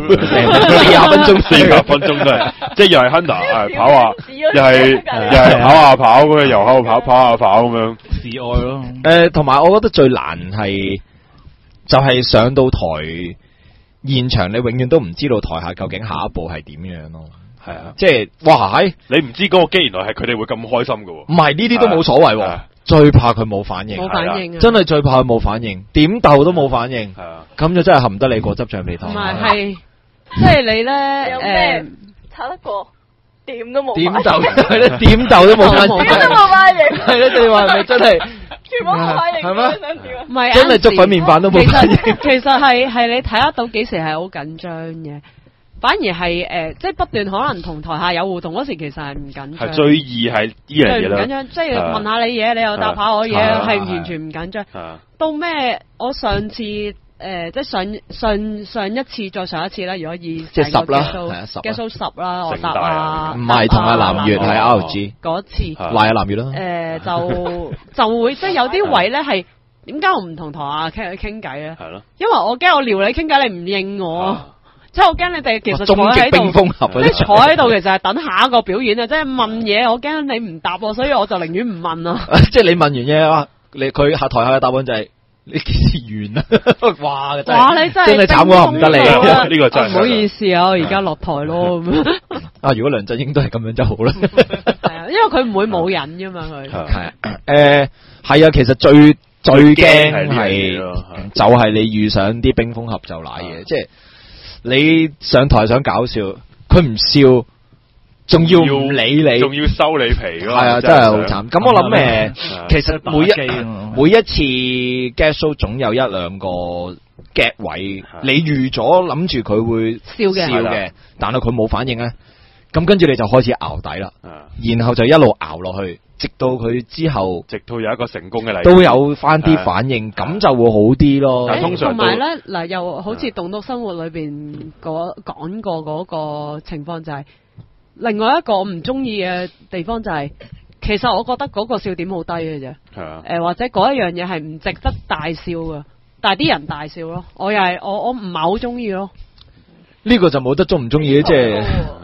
，40分鐘都係，即係又係 Hunter 跑下，又係跑下跑咁樣，又喺度跑下跑咁樣， 示愛咯。 同埋我覺得最難係就係上到台現場，你永遠都唔知道台下究竟下一步係點樣咯。係啊，即係哇係， 你唔知嗰個機原來係佢哋會咁開心㗎喎。 唔係呢啲都冇所謂喎。最怕佢冇反應， 冇反應啊！ 真係最怕佢冇反應，點鬥都冇反應，咁就真係含得你果汁橡皮糖。 唔係，即係你咧有咩炒得過？點都冇。 點鬥係咧？點鬥都冇反應。 點都冇反應。 係咧，你話係咪真係？ 全部冇反應。 係咩？ 唔係， 真係粥粉麵飯都冇反應。 其實係你睇得到幾時係好緊張嘅。反而係即係不斷可能同台下有互動嗰時，其實係唔緊張。 係最易係呢樣嘢啦。 最唔緊張，即係問下你嘢，你又答下我嘢，係完全唔緊張。到咩？我上次即係上一次再上一次啦。如果以即係10啦 ，guest show 10啦，我答啊。 唔係同阿南月係 RG 嗰次。 賴阿南月啦。 就會即係有啲位咧係點解我唔同台下傾偈咧？ 係咯。 因為我驚我撩你傾偈，你唔應我。即係我驚你哋其實坐喺度，即係坐喺度其實係等下一個表演啊！即係問嘢，我驚你唔答我，所以我就寧願唔問啦。 即係你問完嘢啊，佢下台下嘅答案就係你幾時完啊？哇！ 你真係慘過唔得你， 呢個真係唔好意思啊！我而家落台咯咁樣。 啊！如果梁振英都係咁樣就好啦。 係啊，因為佢唔會冇癮㗎嘛，佢係係啊，其實最驚係就係你遇上啲冰封俠就瀨嘢，即係。你上台想搞笑，佢唔笑，仲要唔理你， 仲要收你皮咯。 係啊，真係好慘。咁我諗其實每一次 guest show 總有一兩個 gag 位，你預咗諗住佢會笑嘅，但係佢冇反應咧，咁跟住你就開始熬底啦，然後就一路熬落去。直到佢之後， 直到有一個成功嘅例子， 都有翻啲反應，咁就會好啲咯。 但通常同埋咧，嗱又好似棟篤生活裏邊講過嗰個情況就係，另外一個我唔中意嘅地方就係，其實我覺得嗰個笑點好低嘅啫。或者嗰一樣嘢係唔值得大笑噶，但係啲人大笑咯。我又係我唔係好中意咯。 呢個就冇得中唔中意，即係。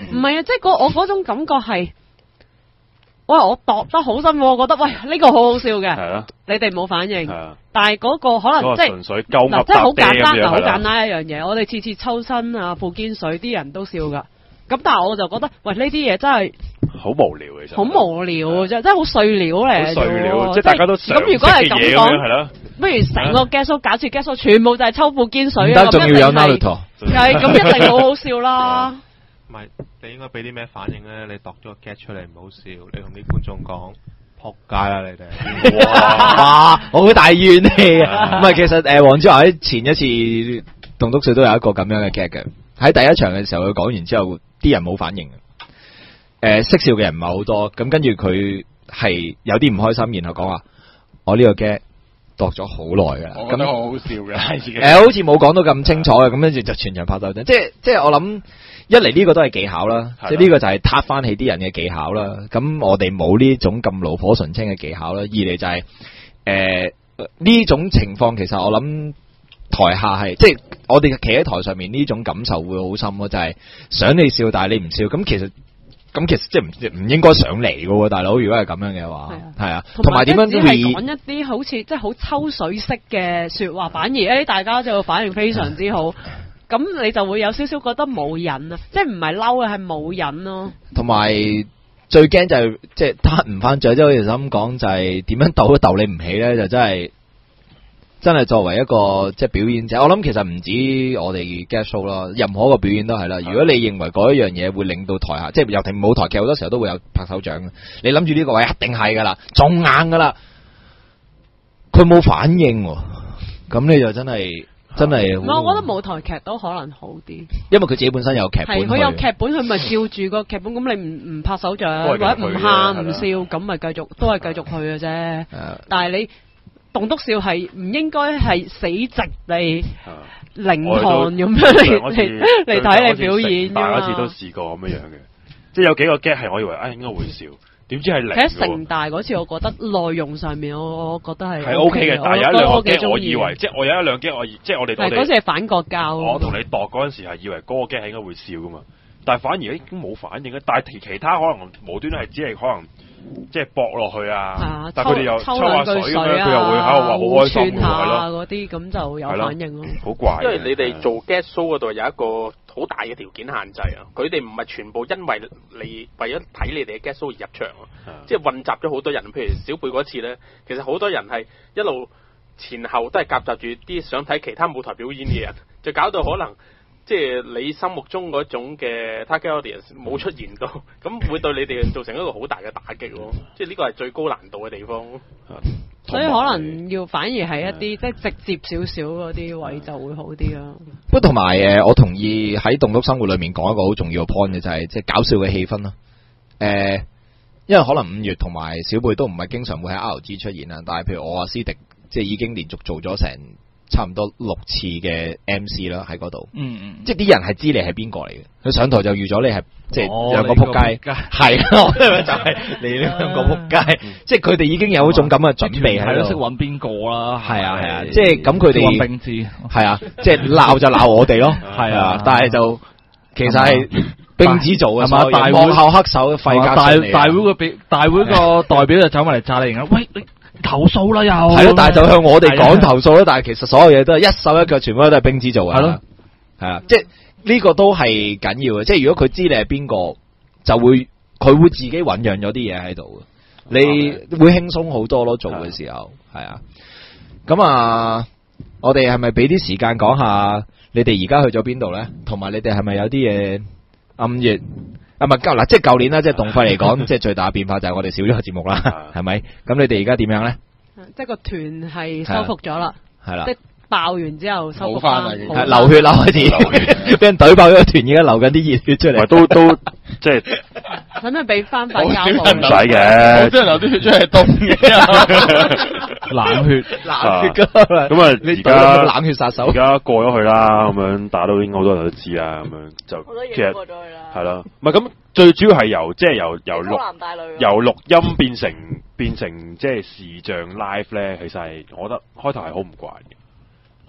唔係啊，即係我嗰種感覺係，喂，我度得好辛苦，我覺得喂呢個好好笑嘅， 係咯， 你哋冇反應， 係啊， 但係嗰個可能即係純粹鳩噏即係好簡單搭爹咁樣好係啦簡單一樣嘢，我哋次次抽身啊、副肩水啲人都笑噶，咁但係我就覺得，喂呢啲嘢真係好無聊其實， 好無聊嘅啫，真係好碎料嚟嘅啫喎， 好碎料，即係大家都常咁如果係咁識嘅嘢講係咯， 不如成個 guest show 假設 guest show 全部就係抽副肩水啊， 唔得，仲要有咁一定係 Naruto。 係咁一定好好笑啦。 唔係，你應該俾啲咩反應咧？你度咗個 get 出嚟唔好笑，你同啲觀眾講撲街啦！你哋哇，好大怨氣啊！唔係，其實黃子華喺前一次棟篤笑都有一個咁樣嘅 gag 嘅，喺第一場嘅時候佢講完之後，啲人冇反應嘅，識笑嘅人唔係好多，咁跟住佢係有啲唔開心，然後講話我呢個 gag 度咗好耐㗎啦， 我覺得好好笑嘅， 好似冇講到咁清楚嘅，咁跟住就全場拍手掌，即係我諗。一嚟呢個都係技巧啦，即係呢個就係撻翻起啲人嘅技巧啦。咁我哋冇呢種咁爐火純青嘅技巧啦。二嚟就係呢種情況，其實我諗台下係即係我哋企喺台上面呢種感受會好深咯，就係想你笑，但係你唔笑，咁其實即係唔應該上嚟嘅喎，大佬。如果係咁樣嘅話，係啊，同埋點樣只係講一啲好似即係好抽水式嘅説話，反而大家就反應非常之好。咁你就會有少少覺得冇癮啊，即係唔係嬲嘅，係冇癮咯。同埋最驚就係即係撻唔翻嘴，即係好似咁講，就係點樣鬥都鬥你唔起咧，就真係作為一個即係表演者，我諗其實唔止我哋 get show 啦，任何一個表演都係啦。如果你認為嗰一樣嘢會令到台下，即係尤其舞台劇好多時候都會有拍手掌嘅，你諗住呢個位一定係噶啦，中硬噶啦，佢冇反應喎，咁你就真係。真係， 我覺得舞台劇都可能好啲， 因為佢自己本身有劇本， 係佢有劇本，佢咪照住個劇本。咁你唔拍手掌或者唔喊唔笑，咁咪繼續都係繼續去嘅啫。但係你棟篤笑係唔應該係死直地凌寒咁樣嚟睇你表演㗎嘛。 大家都試過咁樣嘅，即係有幾個 get 係我以為應該會笑。點知係零？ 喺城大嗰次，我覺得內容上面，我覺得係 OK 嘅，但係有一兩個 get 我以為，即係我有一兩 get 即係我哋嗰次係反國教。 我同你度嗰陣時係以為嗰個 get 係應該會笑噶嘛，但係反而已經冇反應嘅。但係其他可能無端係只係可能即係駁落去啊，但係佢哋又抽下水咁樣，佢又會喺度話好開心喎，係咯， 嗰啲咁就有反應咯。 好怪， 因為你哋做 get show 嗰度有一個好大嘅條件限制啊！佢哋唔係全部因為你為咗睇你哋嘅 get show 而入場即係混雜咗好多人。譬如小貝嗰次咧，其實好多人係一路前後都係夾雜住啲想睇其他舞台表演嘅人，就搞到可能即係你心目中嗰種嘅 target audience 冇出現到，咁會對你哋造成一個好大嘅打擊咯。即係呢個係最高難度嘅地方。 所以可能要反而係一啲即係直接少少嗰啲位就會好啲咯。 不過同埋我同意喺棟篤生活裏面講一個好重要嘅 point 嘅就係即係搞笑嘅氣氛咯。因為可能5月同埋小貝都唔係經常會喺 RG 出現啦，但係譬如我師弟即係已經連續做咗成差唔多6次嘅 MC 啦喺嗰度，即係啲人係知你係邊個嚟嘅，佢上台就預咗你係即係兩個撲街，係咯，就係你兩個撲街，即係佢哋已經有一種咁嘅準備喺度， 識揾邊個啦， 係啊，即係咁佢哋兵知， 係啊，即係鬧就鬧我哋咯，係啊，但係就其實係兵子做嘅，係嘛？幕後黑手費格遜大會個代表就走埋嚟炸你，喂你。投訴啦又係咯，但係就向我哋講投訴啦，但係其實所有嘢都係一手一腳，全部都係兵子做嘅。係咯，係啊，即係呢個都係緊要嘅。即係如果佢知你係邊個，就會佢會自己醞釀咗啲嘢喺度，你會輕鬆好多咯。做嘅時候係啊，咁啊，我哋係咪俾啲時間講下你哋而家去咗邊度咧？同埋你哋係咪有啲嘢暗月？唔係嗱，即係舊年啦，即係動費嚟講，即係最大嘅變化就係我哋少咗個節目啦，係咪？咁你哋而家點樣咧？即係個團係收復咗啦，係啦，即係爆完之後收復翻，流血啦開始，俾人懟爆咗個團，而家流緊啲熱血出嚟， 都即係。 使唔使俾翻塊膠布？ 唔使嘅， 好多人流啲血出嚟凍嘅， 冷血噶。咁啊，而家冷血殺手， 而家過咗去啦，咁樣大家都應該好多人都知啦，咁樣就其實係咯，唔係咁最主要係由即係由錄音變成即係視像 live 咧，其實係我覺得開頭係好唔慣嘅，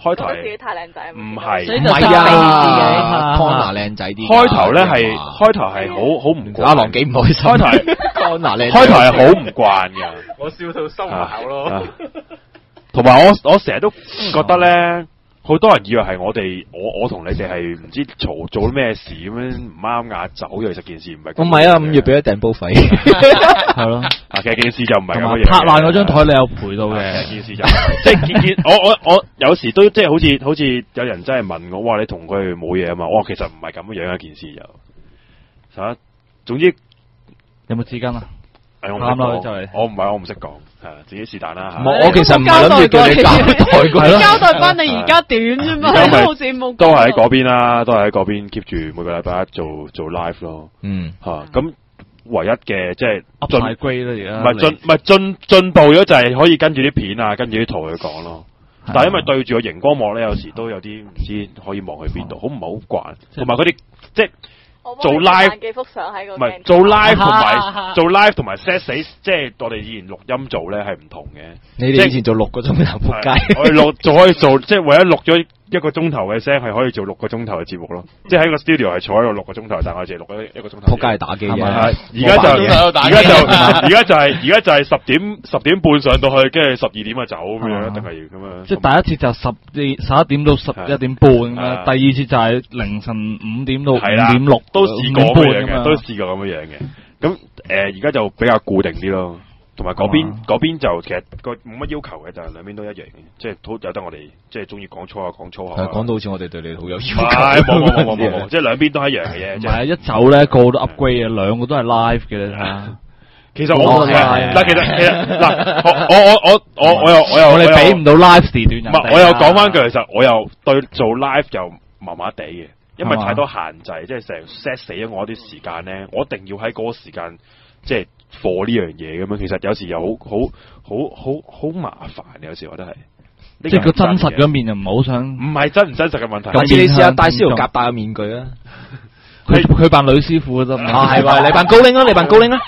開頭覺得自己太靚仔， 唔係所以就 Connor 靚仔啲。 開頭咧係好唔慣， 阿郎幾唔開心。 開頭係 Connor 靚， 開頭係好唔慣㗎。 我笑到收唔口咯。 同埋我成日都覺得咧。好多人以為係我同你哋係唔知嘈做啲咩事咁樣唔啱壓走，其實件事唔係。 唔係啊，5月俾咗訂煲費， 係咯。 其實件事就唔係咁樣。 拍爛嗰張台你有賠到嘅。 件事就即係我有時都即係好似有人真係問我，哇！你同佢冇嘢啊嘛？其實唔係咁樣一件事就，總之有冇紙巾啊？ 我唔識講。自己是但啦嚇。 我其實唔係諗住叫你交代過， 交代翻你而家點啫嘛，好似冇。 都係喺嗰邊啦，都係喺嗰邊 keep 住每個禮拜一做 live 咯。咁唯一嘅即係 upgrade 啦， 而家唔係進步咗就係可以跟住啲片啊，跟住啲圖去講咯。但係因為對住個熒光幕咧，有時都有啲唔知可以望去邊度，好唔係好慣，同埋嗰啲即係。做 live 幾幅相喺個唔係做 live 同埋 set 死，即係我哋以前錄音做咧係唔同嘅。 你哋以前做6個鐘頭仆街， 我哋仲可以做，即係為咗錄咗1個鐘頭嘅聲，係可以做6個鐘頭嘅節目咯。即係喺個 studio 係坐喺度6個鐘頭，但係我淨係錄咗1個鐘頭。 仆街係打機嘅， 而家就係10點半上到去，跟住12點就走咁樣，一定係咁樣。 即係第一次就11點到11點半咁樣，第二次就係凌晨5點到5點6。 都試過咁樣嘅，都試過咁樣嘅。咁而家就比較固定啲咯，同埋嗰邊就其實個冇乜要求嘅，就係兩邊都一樣嘅，即係都有得我哋即係中意講粗口講粗口。 講到好似我哋對你好有要求。 冇，即係兩邊都一樣嘅嘢。 唔係一走咧個個都 upgrade 嘅，兩個都係 live 嘅你睇下。 其實我其實我哋俾唔到 live 時段。 唔係，我又講翻句，其實我又對做 live 又麻麻地嘅。因為太多限制，即係成日 set 死咗我啲時間咧，我一定要喺嗰個時間即係課呢樣嘢咁樣。其實有時又好麻煩，有時我覺得係。 即係個真實嗰面就唔好想。唔係真唔真實嘅問題。 下次你試下戴司徒夾戴個面具啊！ 佢扮女師傅得唔得？ 係喎，你扮高拎啊！你扮高拎啊！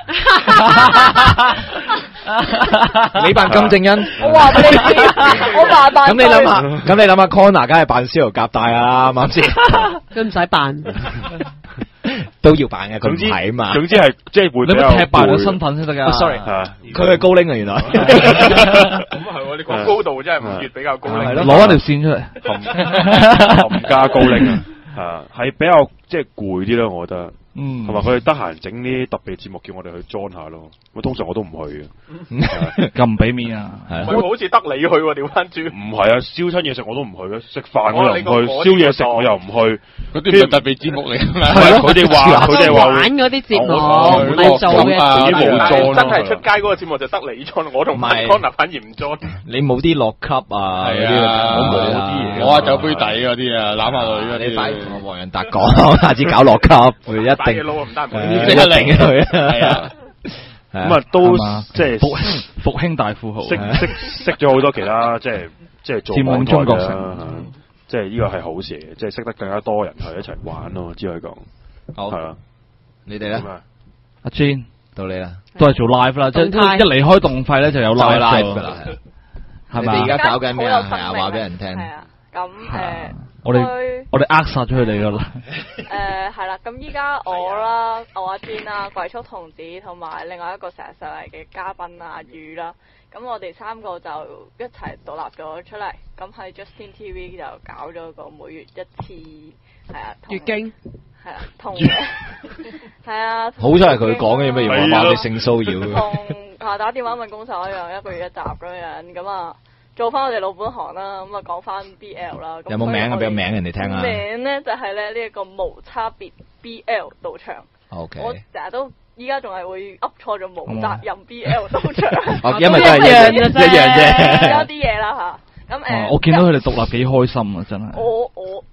你扮金正恩， 我話俾你知，我扮。 咁你諗下 Connor 梗係扮司徒夾帶啦，啱唔啱先？ 佢唔使扮， 都要扮嘅，佢唔係啊嘛。 總之係即係會比較。 你乜踢扮咗身份先得噶 ？Sorry，佢係高拎啊，原來。 咁係喎，你講高度真係5月比較高拎。 攞翻條線出嚟， 冚家高拎啊，係比較即係攰啲咯，我覺得。同埋佢哋得閒整啲特別節目，叫我哋去 join 下咯。咁通常我都唔去嘅， 咁唔俾面啊！ 佢好似得你去喎，調翻轉。 唔係啊，燒親嘢食我都唔去嘅，食飯我又唔去，燒嘢食我又唔去。 嗰啲唔係特別節目嚟㗎嘛。 佢哋話玩嗰啲節目，唔係做嘅。 冇 join 真係出街嗰個節目就得你 join，我同 Connor 反而唔 join。 你冇啲落級啊？ 係啊， 我冇啲嘢， 攞下酒杯底嗰啲啊，攬下女嗰啲。 你快同黃仁達講，下次搞落級，一定。 唔得， 即刻領佢係啊！ 咁啊，都即係復興大富豪， 識咗好多其他即係做網台嘅，即係呢個係好事嘅，即係識得更加多人去一齊玩咯，只可以講。 好係啦，你哋咧？ 阿 Jane 到你啦， 都係做 live 啦，即係一離開動費咧就有 live 噶啦， 係咪？ 你哋而家搞緊咩啊？係啊，話俾人聽。 係啊，咁我哋扼殺咗佢哋噶啦。 係啦，咁依家我啦，我阿 Jane 啦，鬼畜童子同埋另外一個成日上嚟嘅嘉賓阿宇啦，咁我哋3個就一齊獨立咗出嚟，咁喺 Justin TV 就搞咗個每月1次係啊月經係啊同係啊， 好彩係佢講嘅，咩嘢話你性騷擾？ 同打電話問攻受一樣，1個月1集咁樣，咁啊。做翻我哋老本行啦，咁啊講翻 BL 啦。 有冇名啊？俾個名人哋聽啊！ 名咧就係咧呢一個無差別 BL 道場。 OK。我成日都依家仲係會噏錯咗無責任 BL 道場。 因為都係一樣啫， 有啲嘢啦嚇。咁我見到佢哋獨立幾開心啊！真係。 我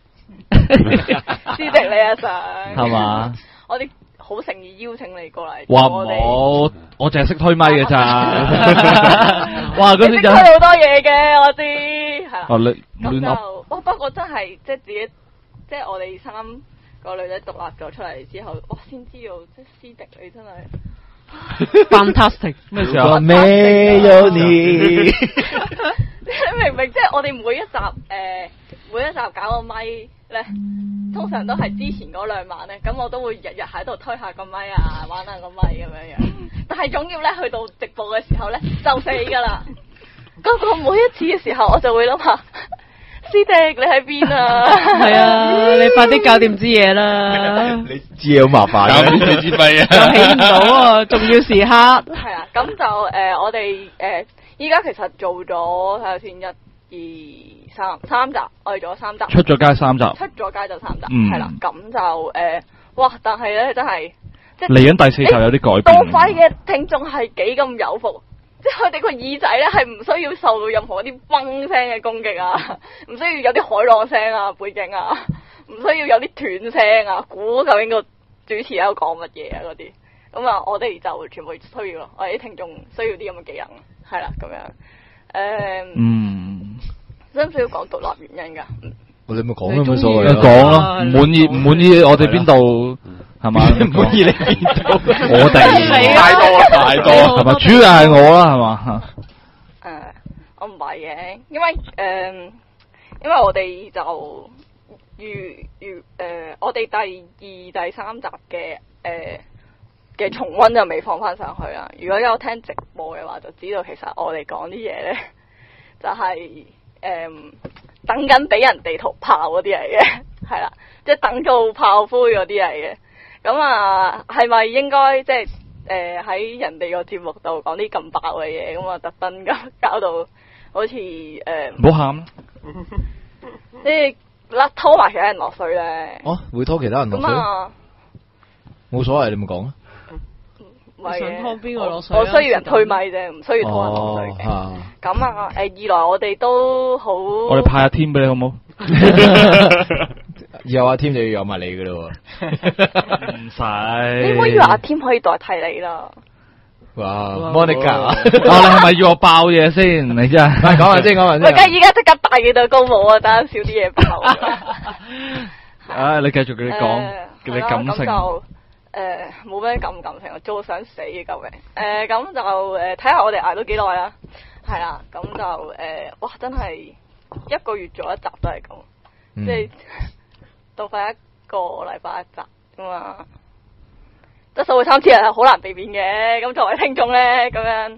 知敵你啊想。 係嘛？ 我哋。好誠意邀請你過嚟， 哇！我淨係識推咪嘅咋，哇！嗰啲就推好多嘢嘅，我知係啦。 咁就不過真係即係自己，即係我哋3個女仔獨立咗出嚟之後，哇！先知道即係師弟你真係 fantastic 咩時候？ 沒有你你明唔明？即係我哋每一集搞個咪咧，通常都係之前嗰2晚咧，咁我都會日日喺度推下個咪啊，玩下個咪咁樣樣。但係總要咧去到直播嘅時候咧，就死㗎啦。嗰個每一次嘅時候，我就會諗下，師弟你喺邊啊？ 係啊，你快啲搞掂支嘢啦！ 你知嘢好麻煩搞掂你支咪啊， 又起唔到啊，重要時刻。 係啊，咁就我哋依家其實做咗睇下先1、2、3集，我哋做咗3集， 出咗街3集， 出咗街就3集，係啦，咁就哇！但係咧真係即係嚟緊第4集有啲改變。 到快嘅聽眾係幾咁有福，即係佢哋個耳仔咧係唔需要受到任何啲崩聲嘅攻擊啊，唔需要有啲海浪聲啊背景啊，唔需要有啲斷聲啊，估究竟個主持喺度講乜嘢啊嗰啲。咁啊，我哋就全部需要咯，我哋啲聽眾需要啲咁嘅技能，係啦，咁樣。需唔需要講獨立原因㗎？ 你咪講有乜所謂？ 講咯，唔滿意我哋邊度係嘛？唔滿意你邊度？我哋太多係嘛？主要係我啦係嘛？ 我唔係嘅，因為我哋就我哋第2、第3集嘅重溫就未放翻上去啦。如果有聽直播嘅話，就知道其實我哋講啲嘢咧，就係等緊俾人地圖炮嗰啲嚟嘅，係啦，即係等到炮灰嗰啲嚟嘅。咁啊，係咪應該即係喺人哋個節目度講啲咁爆嘅嘢，咁啊特登咁搞到好似唔好喊啦！ 即係拖埋其他人落水咧。 哦，會拖其他人落水？冇所謂，你咪講啊！ 想拖邊個落水？ 我需要人推咪啫，唔需要拖人落水嘅。咁啊，二來我哋都好。 我哋派阿添俾你好冇？ 以後阿添就要有埋你噶咯喎。 唔使。 你唔好以為阿添可以代替你啦。 哇 ，Monica， 你係咪要我爆嘢先？你真係。講埋先，講埋先。 喂，梗係依家即刻戴幾對高帽啊，等少啲嘢爆。 你繼續佢哋講，叫你感性。 冇咩感性，做想死嘅救命。咁就睇下我哋捱到幾耐啦。係啦，咁就哇，真係1個月做1集都係咁，即係到快1個禮拜1集咁啊。質素會參差係好難避免嘅。咁作為聽眾咧，咁樣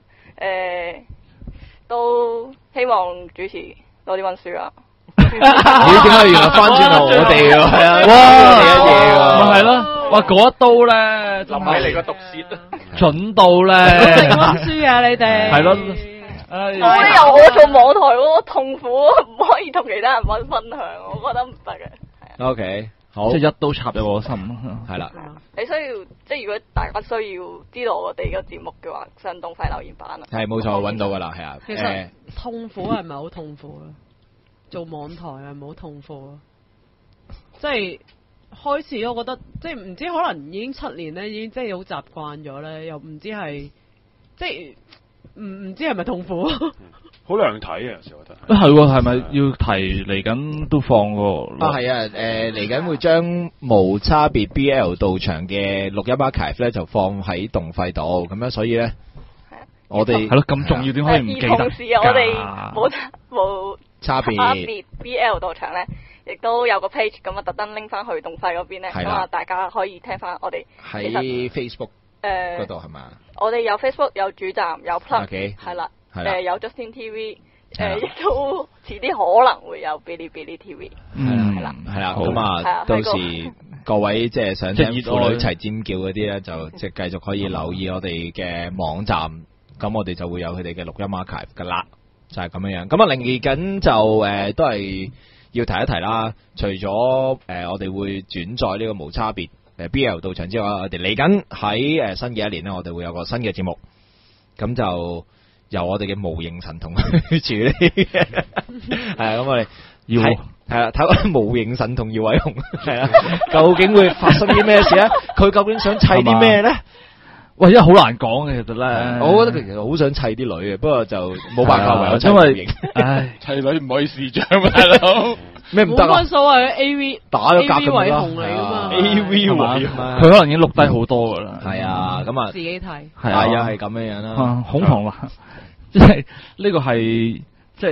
都希望主持多啲溫書啊。 咦？點解原來翻轉頭我哋喎？係啊，哇！ 咪係咯，哇！嗰一刀咧， 諗起嚟個毒舌啊， 準到咧。 溫書啊，你哋係咯。 冇理由我做網台嗰個痛苦，唔可以同其他人分享，我覺得唔得嘅。 OK， 好， 即係一刀插入我心， 係啦。 你需要即係如果大家需要知道我哋個節目嘅話，上東輝留言板啊。 係冇錯，揾到㗎啦，係啊。 其實痛苦係咪好痛苦啊？做網台係咪好痛苦啊？即係開始，我覺得即係唔知可能已經7年咧，已經即係好習慣咗咧，又唔知係即係唔知係咪痛苦？ 好兩睇啊，有時我覺得。 係喎，係咪要提嚟緊都放喎？ 係啊，嚟緊會將無差別 BL 到場嘅錄音 archive 咧就放喺動費度，咁樣所以咧，我哋係咯，咁重要點可以唔記得？ 而同時我哋冇差別 BL 到場咧，亦都有個 page 咁啊，特登拎翻去動費嗰邊咧，咁啊大家可以聽翻我哋喺 Facebook 嗰度係嘛？ 我哋有 Facebook 有主站有 Plug 係啦，有 Justin TV， 亦都遲啲可能會有 Bilibili TV， 係啦， 咁啊，到時各位即係想聽婦女一齊尖叫嗰啲咧，就即係繼續可以留意我哋嘅網站，咁我哋就會有佢哋嘅錄音 archive 噶啦。就係咁樣樣，咁啊，嚟緊就都係要提一提啦。除咗我哋會轉載呢個無差別BL 到場之外，我哋嚟緊喺新嘅一年咧，我哋會有個新嘅節目，咁就由我哋嘅無形神童去處理。係咁我哋要係啦，睇下無形神童姚偉雄係啦，究竟會發生啲咩事咧？佢究竟想砌啲咩咧？ 喂，因為好難講嘅，其實咧， 我覺得其實好想砌啲女嘅，不過就冇辦法，唯有砌因為砌女唔可以視像啊，大佬咩唔得啊？ 冇乜所謂，AV 打咗格咁偉雄嚟噶嘛 ，AV 偉雄， 佢可能已經錄低好多噶啦。 係啊，咁啊， 自己睇係啊，係咁樣樣啦。 恐同啦，即係呢個係即係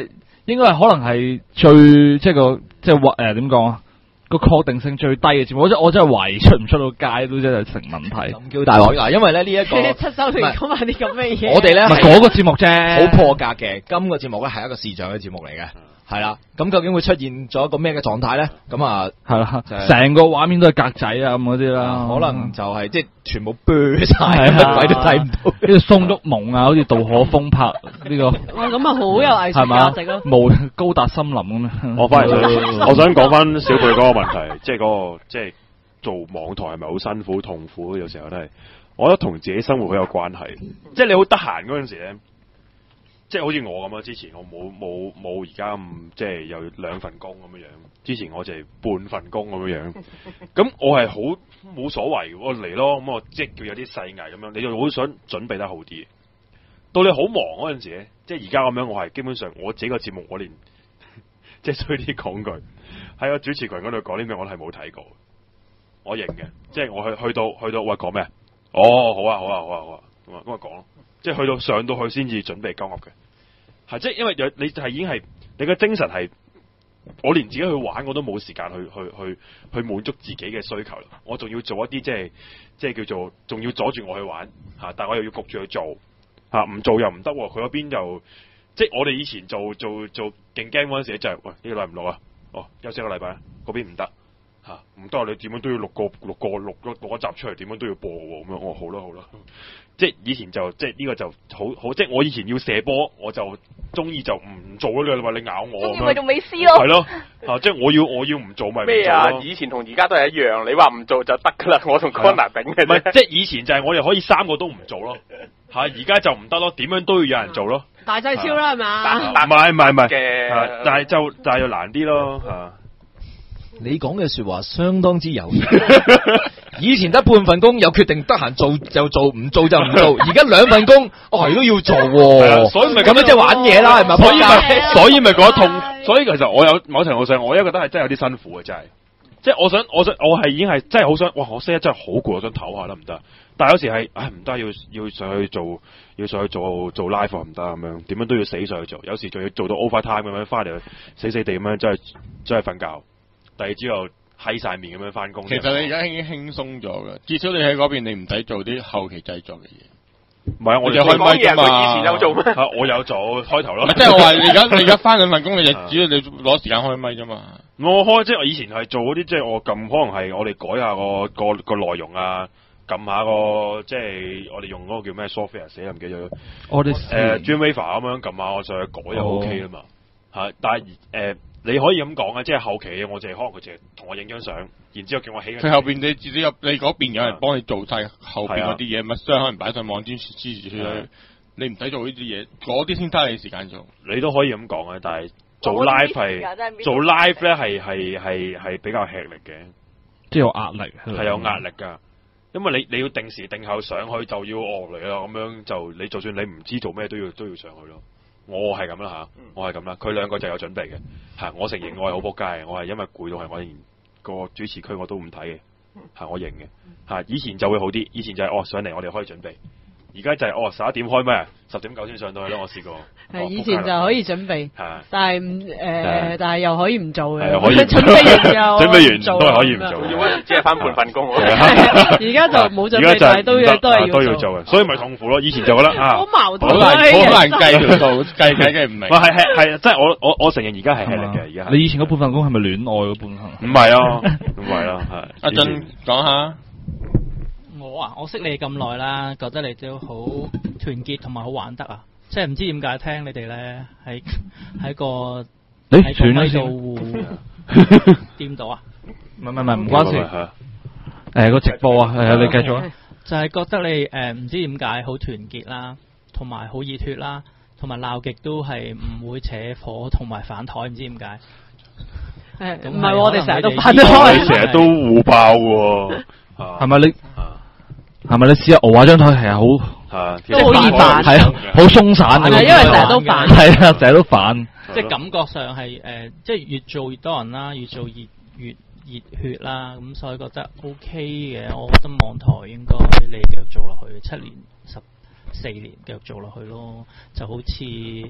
應該係可能係最即係個即係話點講啊？個確定性最低嘅節目，我真係懷疑出唔出到街都真係成問題。 咁叫大鑊嗱，因為咧呢一個 7周年講埋啲咁嘅嘢， 我哋咧唔係嗰個節目啫， 好破格嘅。今個節目咧係一個視像嘅節目嚟嘅。係啦，咁究竟會出現咗一個咩嘅狀態咧？咁啊， 係啦，成個畫面都係格仔啊咁嗰啲啦， 可能就係即係全部啤晒，乜鬼都睇唔到。 呢個松郁夢啊，好似杜可風拍呢個， 哇咁啊好有藝術價值咯， 冇高達森林咁樣。 我翻嚟，我想講翻小貝嗰個問題，即係嗰個即係做網台係咪好辛苦痛苦？有時候都係，我覺得同自己生活好有關係。即係你好得閒嗰陣時咧。即係好似我咁啊！之前我冇而家咁即係有2份工咁樣。之前我就係半份工咁樣。咁我係好冇所謂，我嚟咯。咁我即係叫有啲細藝咁樣，你就好想準備得好啲。到你好忙嗰陣時咧，即係而家咁樣，我係基本上我自己個節目我連即係衰啲講句喺個主持群嗰度講啲咩，我係冇睇過。我認嘅，即係我去到喂講咩？哦，好啊，咁啊講咯。即係去到上到去先至準備交屋嘅。係即係因為你係已經係你嘅精神係，我連自己去玩我都冇時間去滿足自己嘅需求啦。我仲要做一啲即係叫做仲要阻住我去玩嚇，但係我又要焗住去做嚇，唔做又唔得。佢嗰邊就即係我哋以前做勁 game 嗰陣時就係喂呢個禮唔錄啊，哦休息個禮拜，嗰邊唔得嚇，唔得你點樣都要錄一集出嚟，點樣都要播喎咁樣。我好啦。即係以前就即係呢個就好，即係我以前要射波，我就中意就唔做咯。你話你咬我咁樣， 咪做美斯咯。 係咯，即係我要唔做咪咩啊？以前同而家都係一樣，你話唔做就得噶啦。我同 Connor 頂嘅。 唔係，即係以前就係我哋可以3個都唔做咯。而家就唔得咯，點樣都要有人做咯。 大細超啦係嘛？ 唔係，但係又難啲咯嚇。 你講嘅說話相當之有意以前得半份工，又決定得閒做就做，唔做就唔做。而家2份工，都要做喎。所以咪咁樣即係玩嘢啦，係咪？ 所以咪覺得痛。所以其實我有某程度上，我覺得係真係有啲辛苦嘅，真係。即係我係已經係真係好想，哇！我星期一真係好攰，我想唞下得唔得？但係有時係，唔得，要上去做 live 唔得咁樣，點樣都要死上去做。有時仲要做到 overtime 咁樣，翻嚟死地咁樣，真係瞓覺。第二朝又喺晒面咁樣翻工。 其實你而家已經輕鬆咗嘅，至少你喺嗰邊你唔使做啲後期製作嘅嘢。 唔係啊，我哋開咪㗎嘛。 以前有做咩？我有做開頭咯。 即係我話你而家翻2份工，你就只要你攞時間開咪啫嘛。 我開即係我以前係做嗰啲，即係我撳可能係我哋改下個內容啊，撳下個即係我哋用嗰個叫咩 software 寫唔記得咗。我哋Dreamweaver 咁樣撳下我上去改就 OK 啦嘛。但係你可以咁講啊，即係後期我淨係可能佢淨係同我影張相，然之後叫我起。佢後邊你自己你嗰邊有人幫你做晒後邊嗰啲嘢，咪將可能擺上網專支持出去。你唔使做呢啲嘢，嗰啲先得你時間做。 你都可以咁講啊，但係做 live 咧係比較吃力嘅， 即係有壓力， 係有壓力㗎。因為你要定時定候上去就要嚟啦，咁樣就你就算你唔知做咩都要上去咯。我係咁啦嚇，我係咁啦。佢2個就有準備嘅，我承認我係好仆街嘅，我係因為攰到係我連個主持區我都唔睇嘅，我認嘅。以前就會好啲，以前就係上嚟我哋可以準備。而家就係11點開咩？10點9先上到去咯。我試過。 以前就可以準備，但係又可以唔做嘅。 可以準備完都係可以唔做。 要只係翻半份工。 而家就冇準備，但係都要做嘅，所以咪痛苦咯。以前就覺得好矛盾， 好難計條數，計唔明。 係，即係我承認而家係吃力嘅。而家你以前嗰半份工係咪戀愛嗰半份？ 唔係啊，唔係啦，係。 阿俊講下。 我識你咁耐啦，覺得你都好團結同埋好玩得啊！即係唔知點解聽你哋咧喺個喺度掂到啊？ 唔關事。個直播啊，你繼續啊。 就係覺得你唔知點解好團結啦，同埋好熱血啦，同埋鬧極都係唔會扯火同埋反台，唔知點解。 唔係我哋成日都反台， 你成日都互爆喎。 係咪你？係咪你試下熬下張台係好都好易反， 係啊，好鬆散啊， 因為成日都反， 係啊，成日都反。 即係感覺上係即係越做越多人啦，越做越熱血啦，咁所以覺得 OK 嘅。我覺得網台應該你繼續做落去，7年14年繼續做落去咯，就好似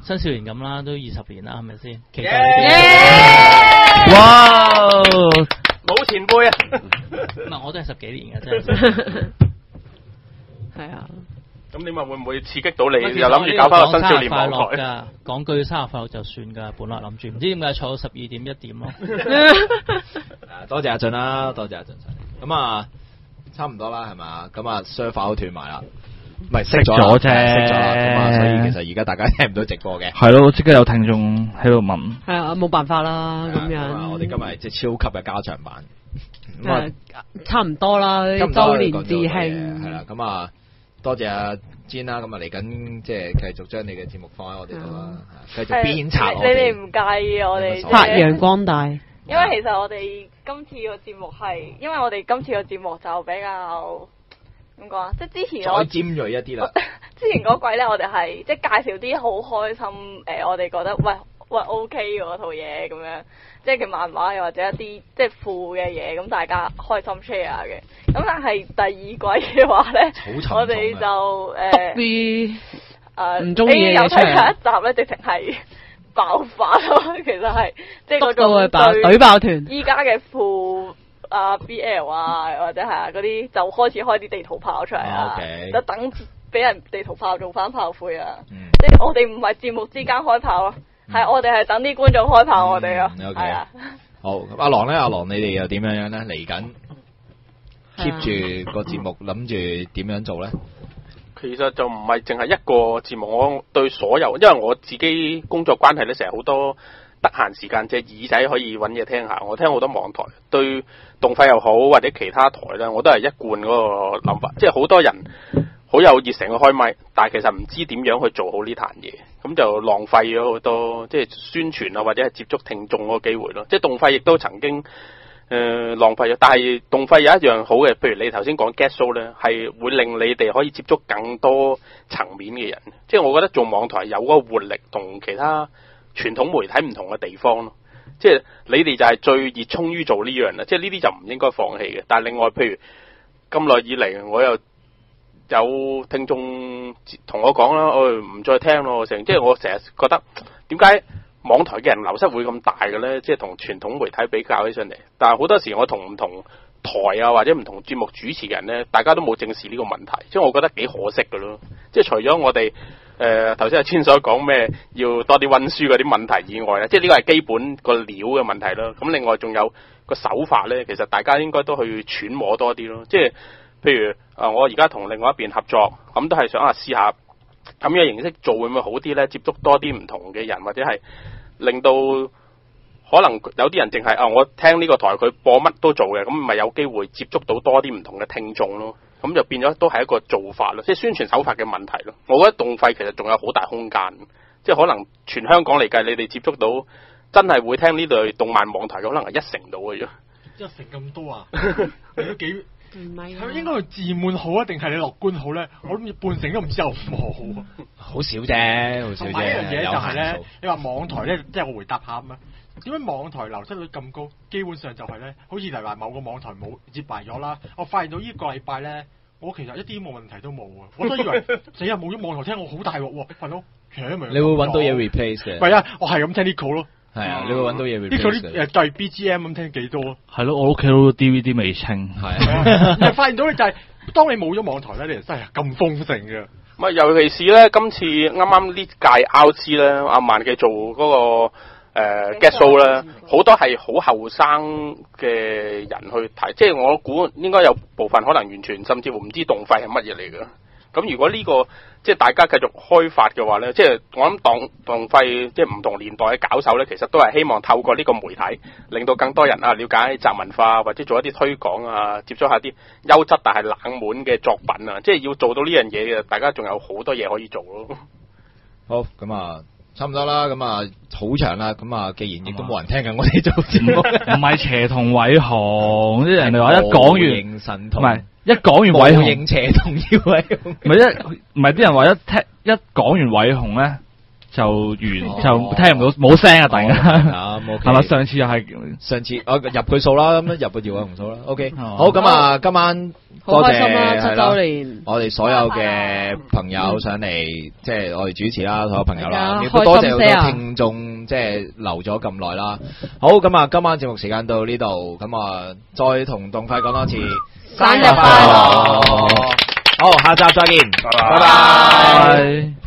新少年咁啦，都20年啦，係咪先？期待哇！老前輩啊！ 唔係，我都係10幾年嘅啫。 係啊。 咁你咪會唔會刺激到你？又諗住搞翻個新少年網台？ 講句生日快樂就算㗎，本來諗住，唔知點解坐到12點1點咯。 多謝阿俊啦，多謝阿俊。咁啊，差唔多啦，係嘛？咁啊 server 都斷埋啦。唔係熄咗啫，熄咗啦，咁啊，所以其實而家大家聽唔到直播嘅。 係咯，即刻有聽眾喺度問。 係啊，冇辦法啦，咁樣。 我哋今日即係超級嘅加長版。 差唔多啦，周年致慶。 係啦，咁啊，多謝阿 Jen 啦，咁啊嚟緊即係繼續將你嘅節目放喺我哋度啦，繼續鞭策我哋。 你哋唔介意我哋發揚光大？ 因為其實我哋今次個節目係，因為我哋今次個節目就比較。點講啊？即係之前我再尖銳一啲啦。 之前嗰季咧，我哋係即係介紹啲好開心我哋覺得喂 OK 嗰套嘢咁樣，即係嘅漫畫又或者一啲即係負嘅嘢，咁大家開心 share 嘅。咁但係第二季嘅話咧，我哋就啲唔中意嘅嘢出嚟。 有睇第一集咧，直情係爆發咯。其實係即係嗰種懟爆團。 依家嘅負。BL 或者係嗰啲就開始開啲地圖炮出嚟啊，就等俾人地圖炮做翻炮灰啊！即係我哋唔係節目之間開炮咯，係我哋係等啲觀眾開炮我哋咯，係啊。 好，阿郎咧，阿郎你哋又點樣咧？嚟緊 keep 住個節目，諗住點樣做咧？ 其實就唔係淨係一個節目，我對所有，因為我自己工作關係咧，成日好多得閒時間，即係耳仔可以揾嘢聽下。我聽好多網台，對動費又好或者其他台咧，我都係一貫嗰個諗法。即係好多人好有熱誠去開麥，但係其實唔知點樣去做好呢壇嘢，咁就浪費咗好多即係宣傳啊或者係接觸聽眾嗰個機會咯。即係動費亦都曾經浪費咗，但係動費有一樣好嘅，譬如你頭先講 guest show 咧，係會令你哋可以接觸更多層面嘅人。即係我覺得做網台有嗰個活力同其他傳統媒體唔同嘅地方咯，即係你哋就係最熱衷於做呢樣啦，即係呢啲就唔應該放棄嘅。但係另外，譬如咁耐以嚟，我又有聽眾同我講啦，唔再聽咯，即係我成日覺得點解網台嘅人流失會咁大嘅咧？即係同傳統媒體比較起上嚟，但係好多時我同唔同台啊或者唔同節目主持人咧，大家都冇正視呢個問題，即係我覺得幾可惜嘅咯。即係除咗我哋頭先阿千所講咩要多啲溫書嗰啲問題以外咧，即係呢個係基本個料嘅問題咯。咁另外仲有個手法咧，其實大家應該都去揣摩多啲咯。即係譬如我而家同另外一邊合作，咁都係想試下咁嘅形式做會唔會好啲咧？接觸多啲唔同嘅人，或者係令到可能有啲人淨係我聽呢個台佢播乜都做嘅，咁咪有機會接觸到多啲唔同嘅聽眾咯。咁就變咗都係一個做法咯，即係宣傳手法嘅問題咯。我覺得動費其實仲有好大空間，即係可能全香港嚟計，你哋接觸到真係會聽呢類動漫網台嘅，可能係1成到嘅啫。 1成咁多啊？你都幾唔係？係咪應該係自滿好啊，定係你樂觀好咧？我諗半成都唔知有冇好啊。 好少啫，好少啫。 同埋一樣嘢就係咧，你話網台咧，即係我回答下咁啊。點解網台流失率咁高？基本上就係咧，好似例如話某個網台冇接埋咗啦。我發現到呢個禮拜咧，我其實一啲冇問題都冇啊！我都以為死啊冇咗網台聽，我好大鑊喎！瞓到你會揾到嘢 replace 嘅？ 唔係啊，我係咁聽 Nico 咯。 係啊，你會揾到嘢 replace。 Nico 啲對 BGM 咁聽幾多？ 係咯，我屋企都 DVD 未清。 係啊，你發現到你就係當你冇咗網台咧，你真係咁豐盛嘅。 唔係，尤其是咧，今次啱啱呢屆 RC 咧，阿萬記做嗰個。guest show 咧，好多係好後生嘅人去睇，即係我估應該有部分可能完全甚至乎唔知動費係乜嘢嚟嘅。咁如果呢個即係大家繼續開發嘅話咧，即係我諗動費即係唔同年代嘅搞手咧，其實都係希望透過呢個媒體，令到更多人了解宅文化，或者做一啲推廣啊，接觸下啲優質但係冷門嘅作品啊，即係要做到呢樣嘢嘅，大家仲有好多嘢可以做咯。 好，咁啊。差唔多啦，咁啊好長啦，咁啊既然亦都冇人聽緊我哋做節目， 唔係邪同偉雄，啲人哋話一講完神， 唔係一講完偉雄， 邪同要偉雄， 唔係啲人話一講完偉雄咧， 就完就聽唔到冇聲啊！突然間係咪上次又係上次我入佢數啦，咁樣入個姚偉雄數啦。OK，好咁啊，今晚多謝 7周年， 我哋所有嘅朋友上嚟，即係我哋主持啦，所有朋友啦，亦都多謝好多聽眾，即係留咗咁耐啦。好咁啊，今晚節目時間到呢度，咁啊，再同棟快講多次生日快樂！ 好，下集再見，拜拜。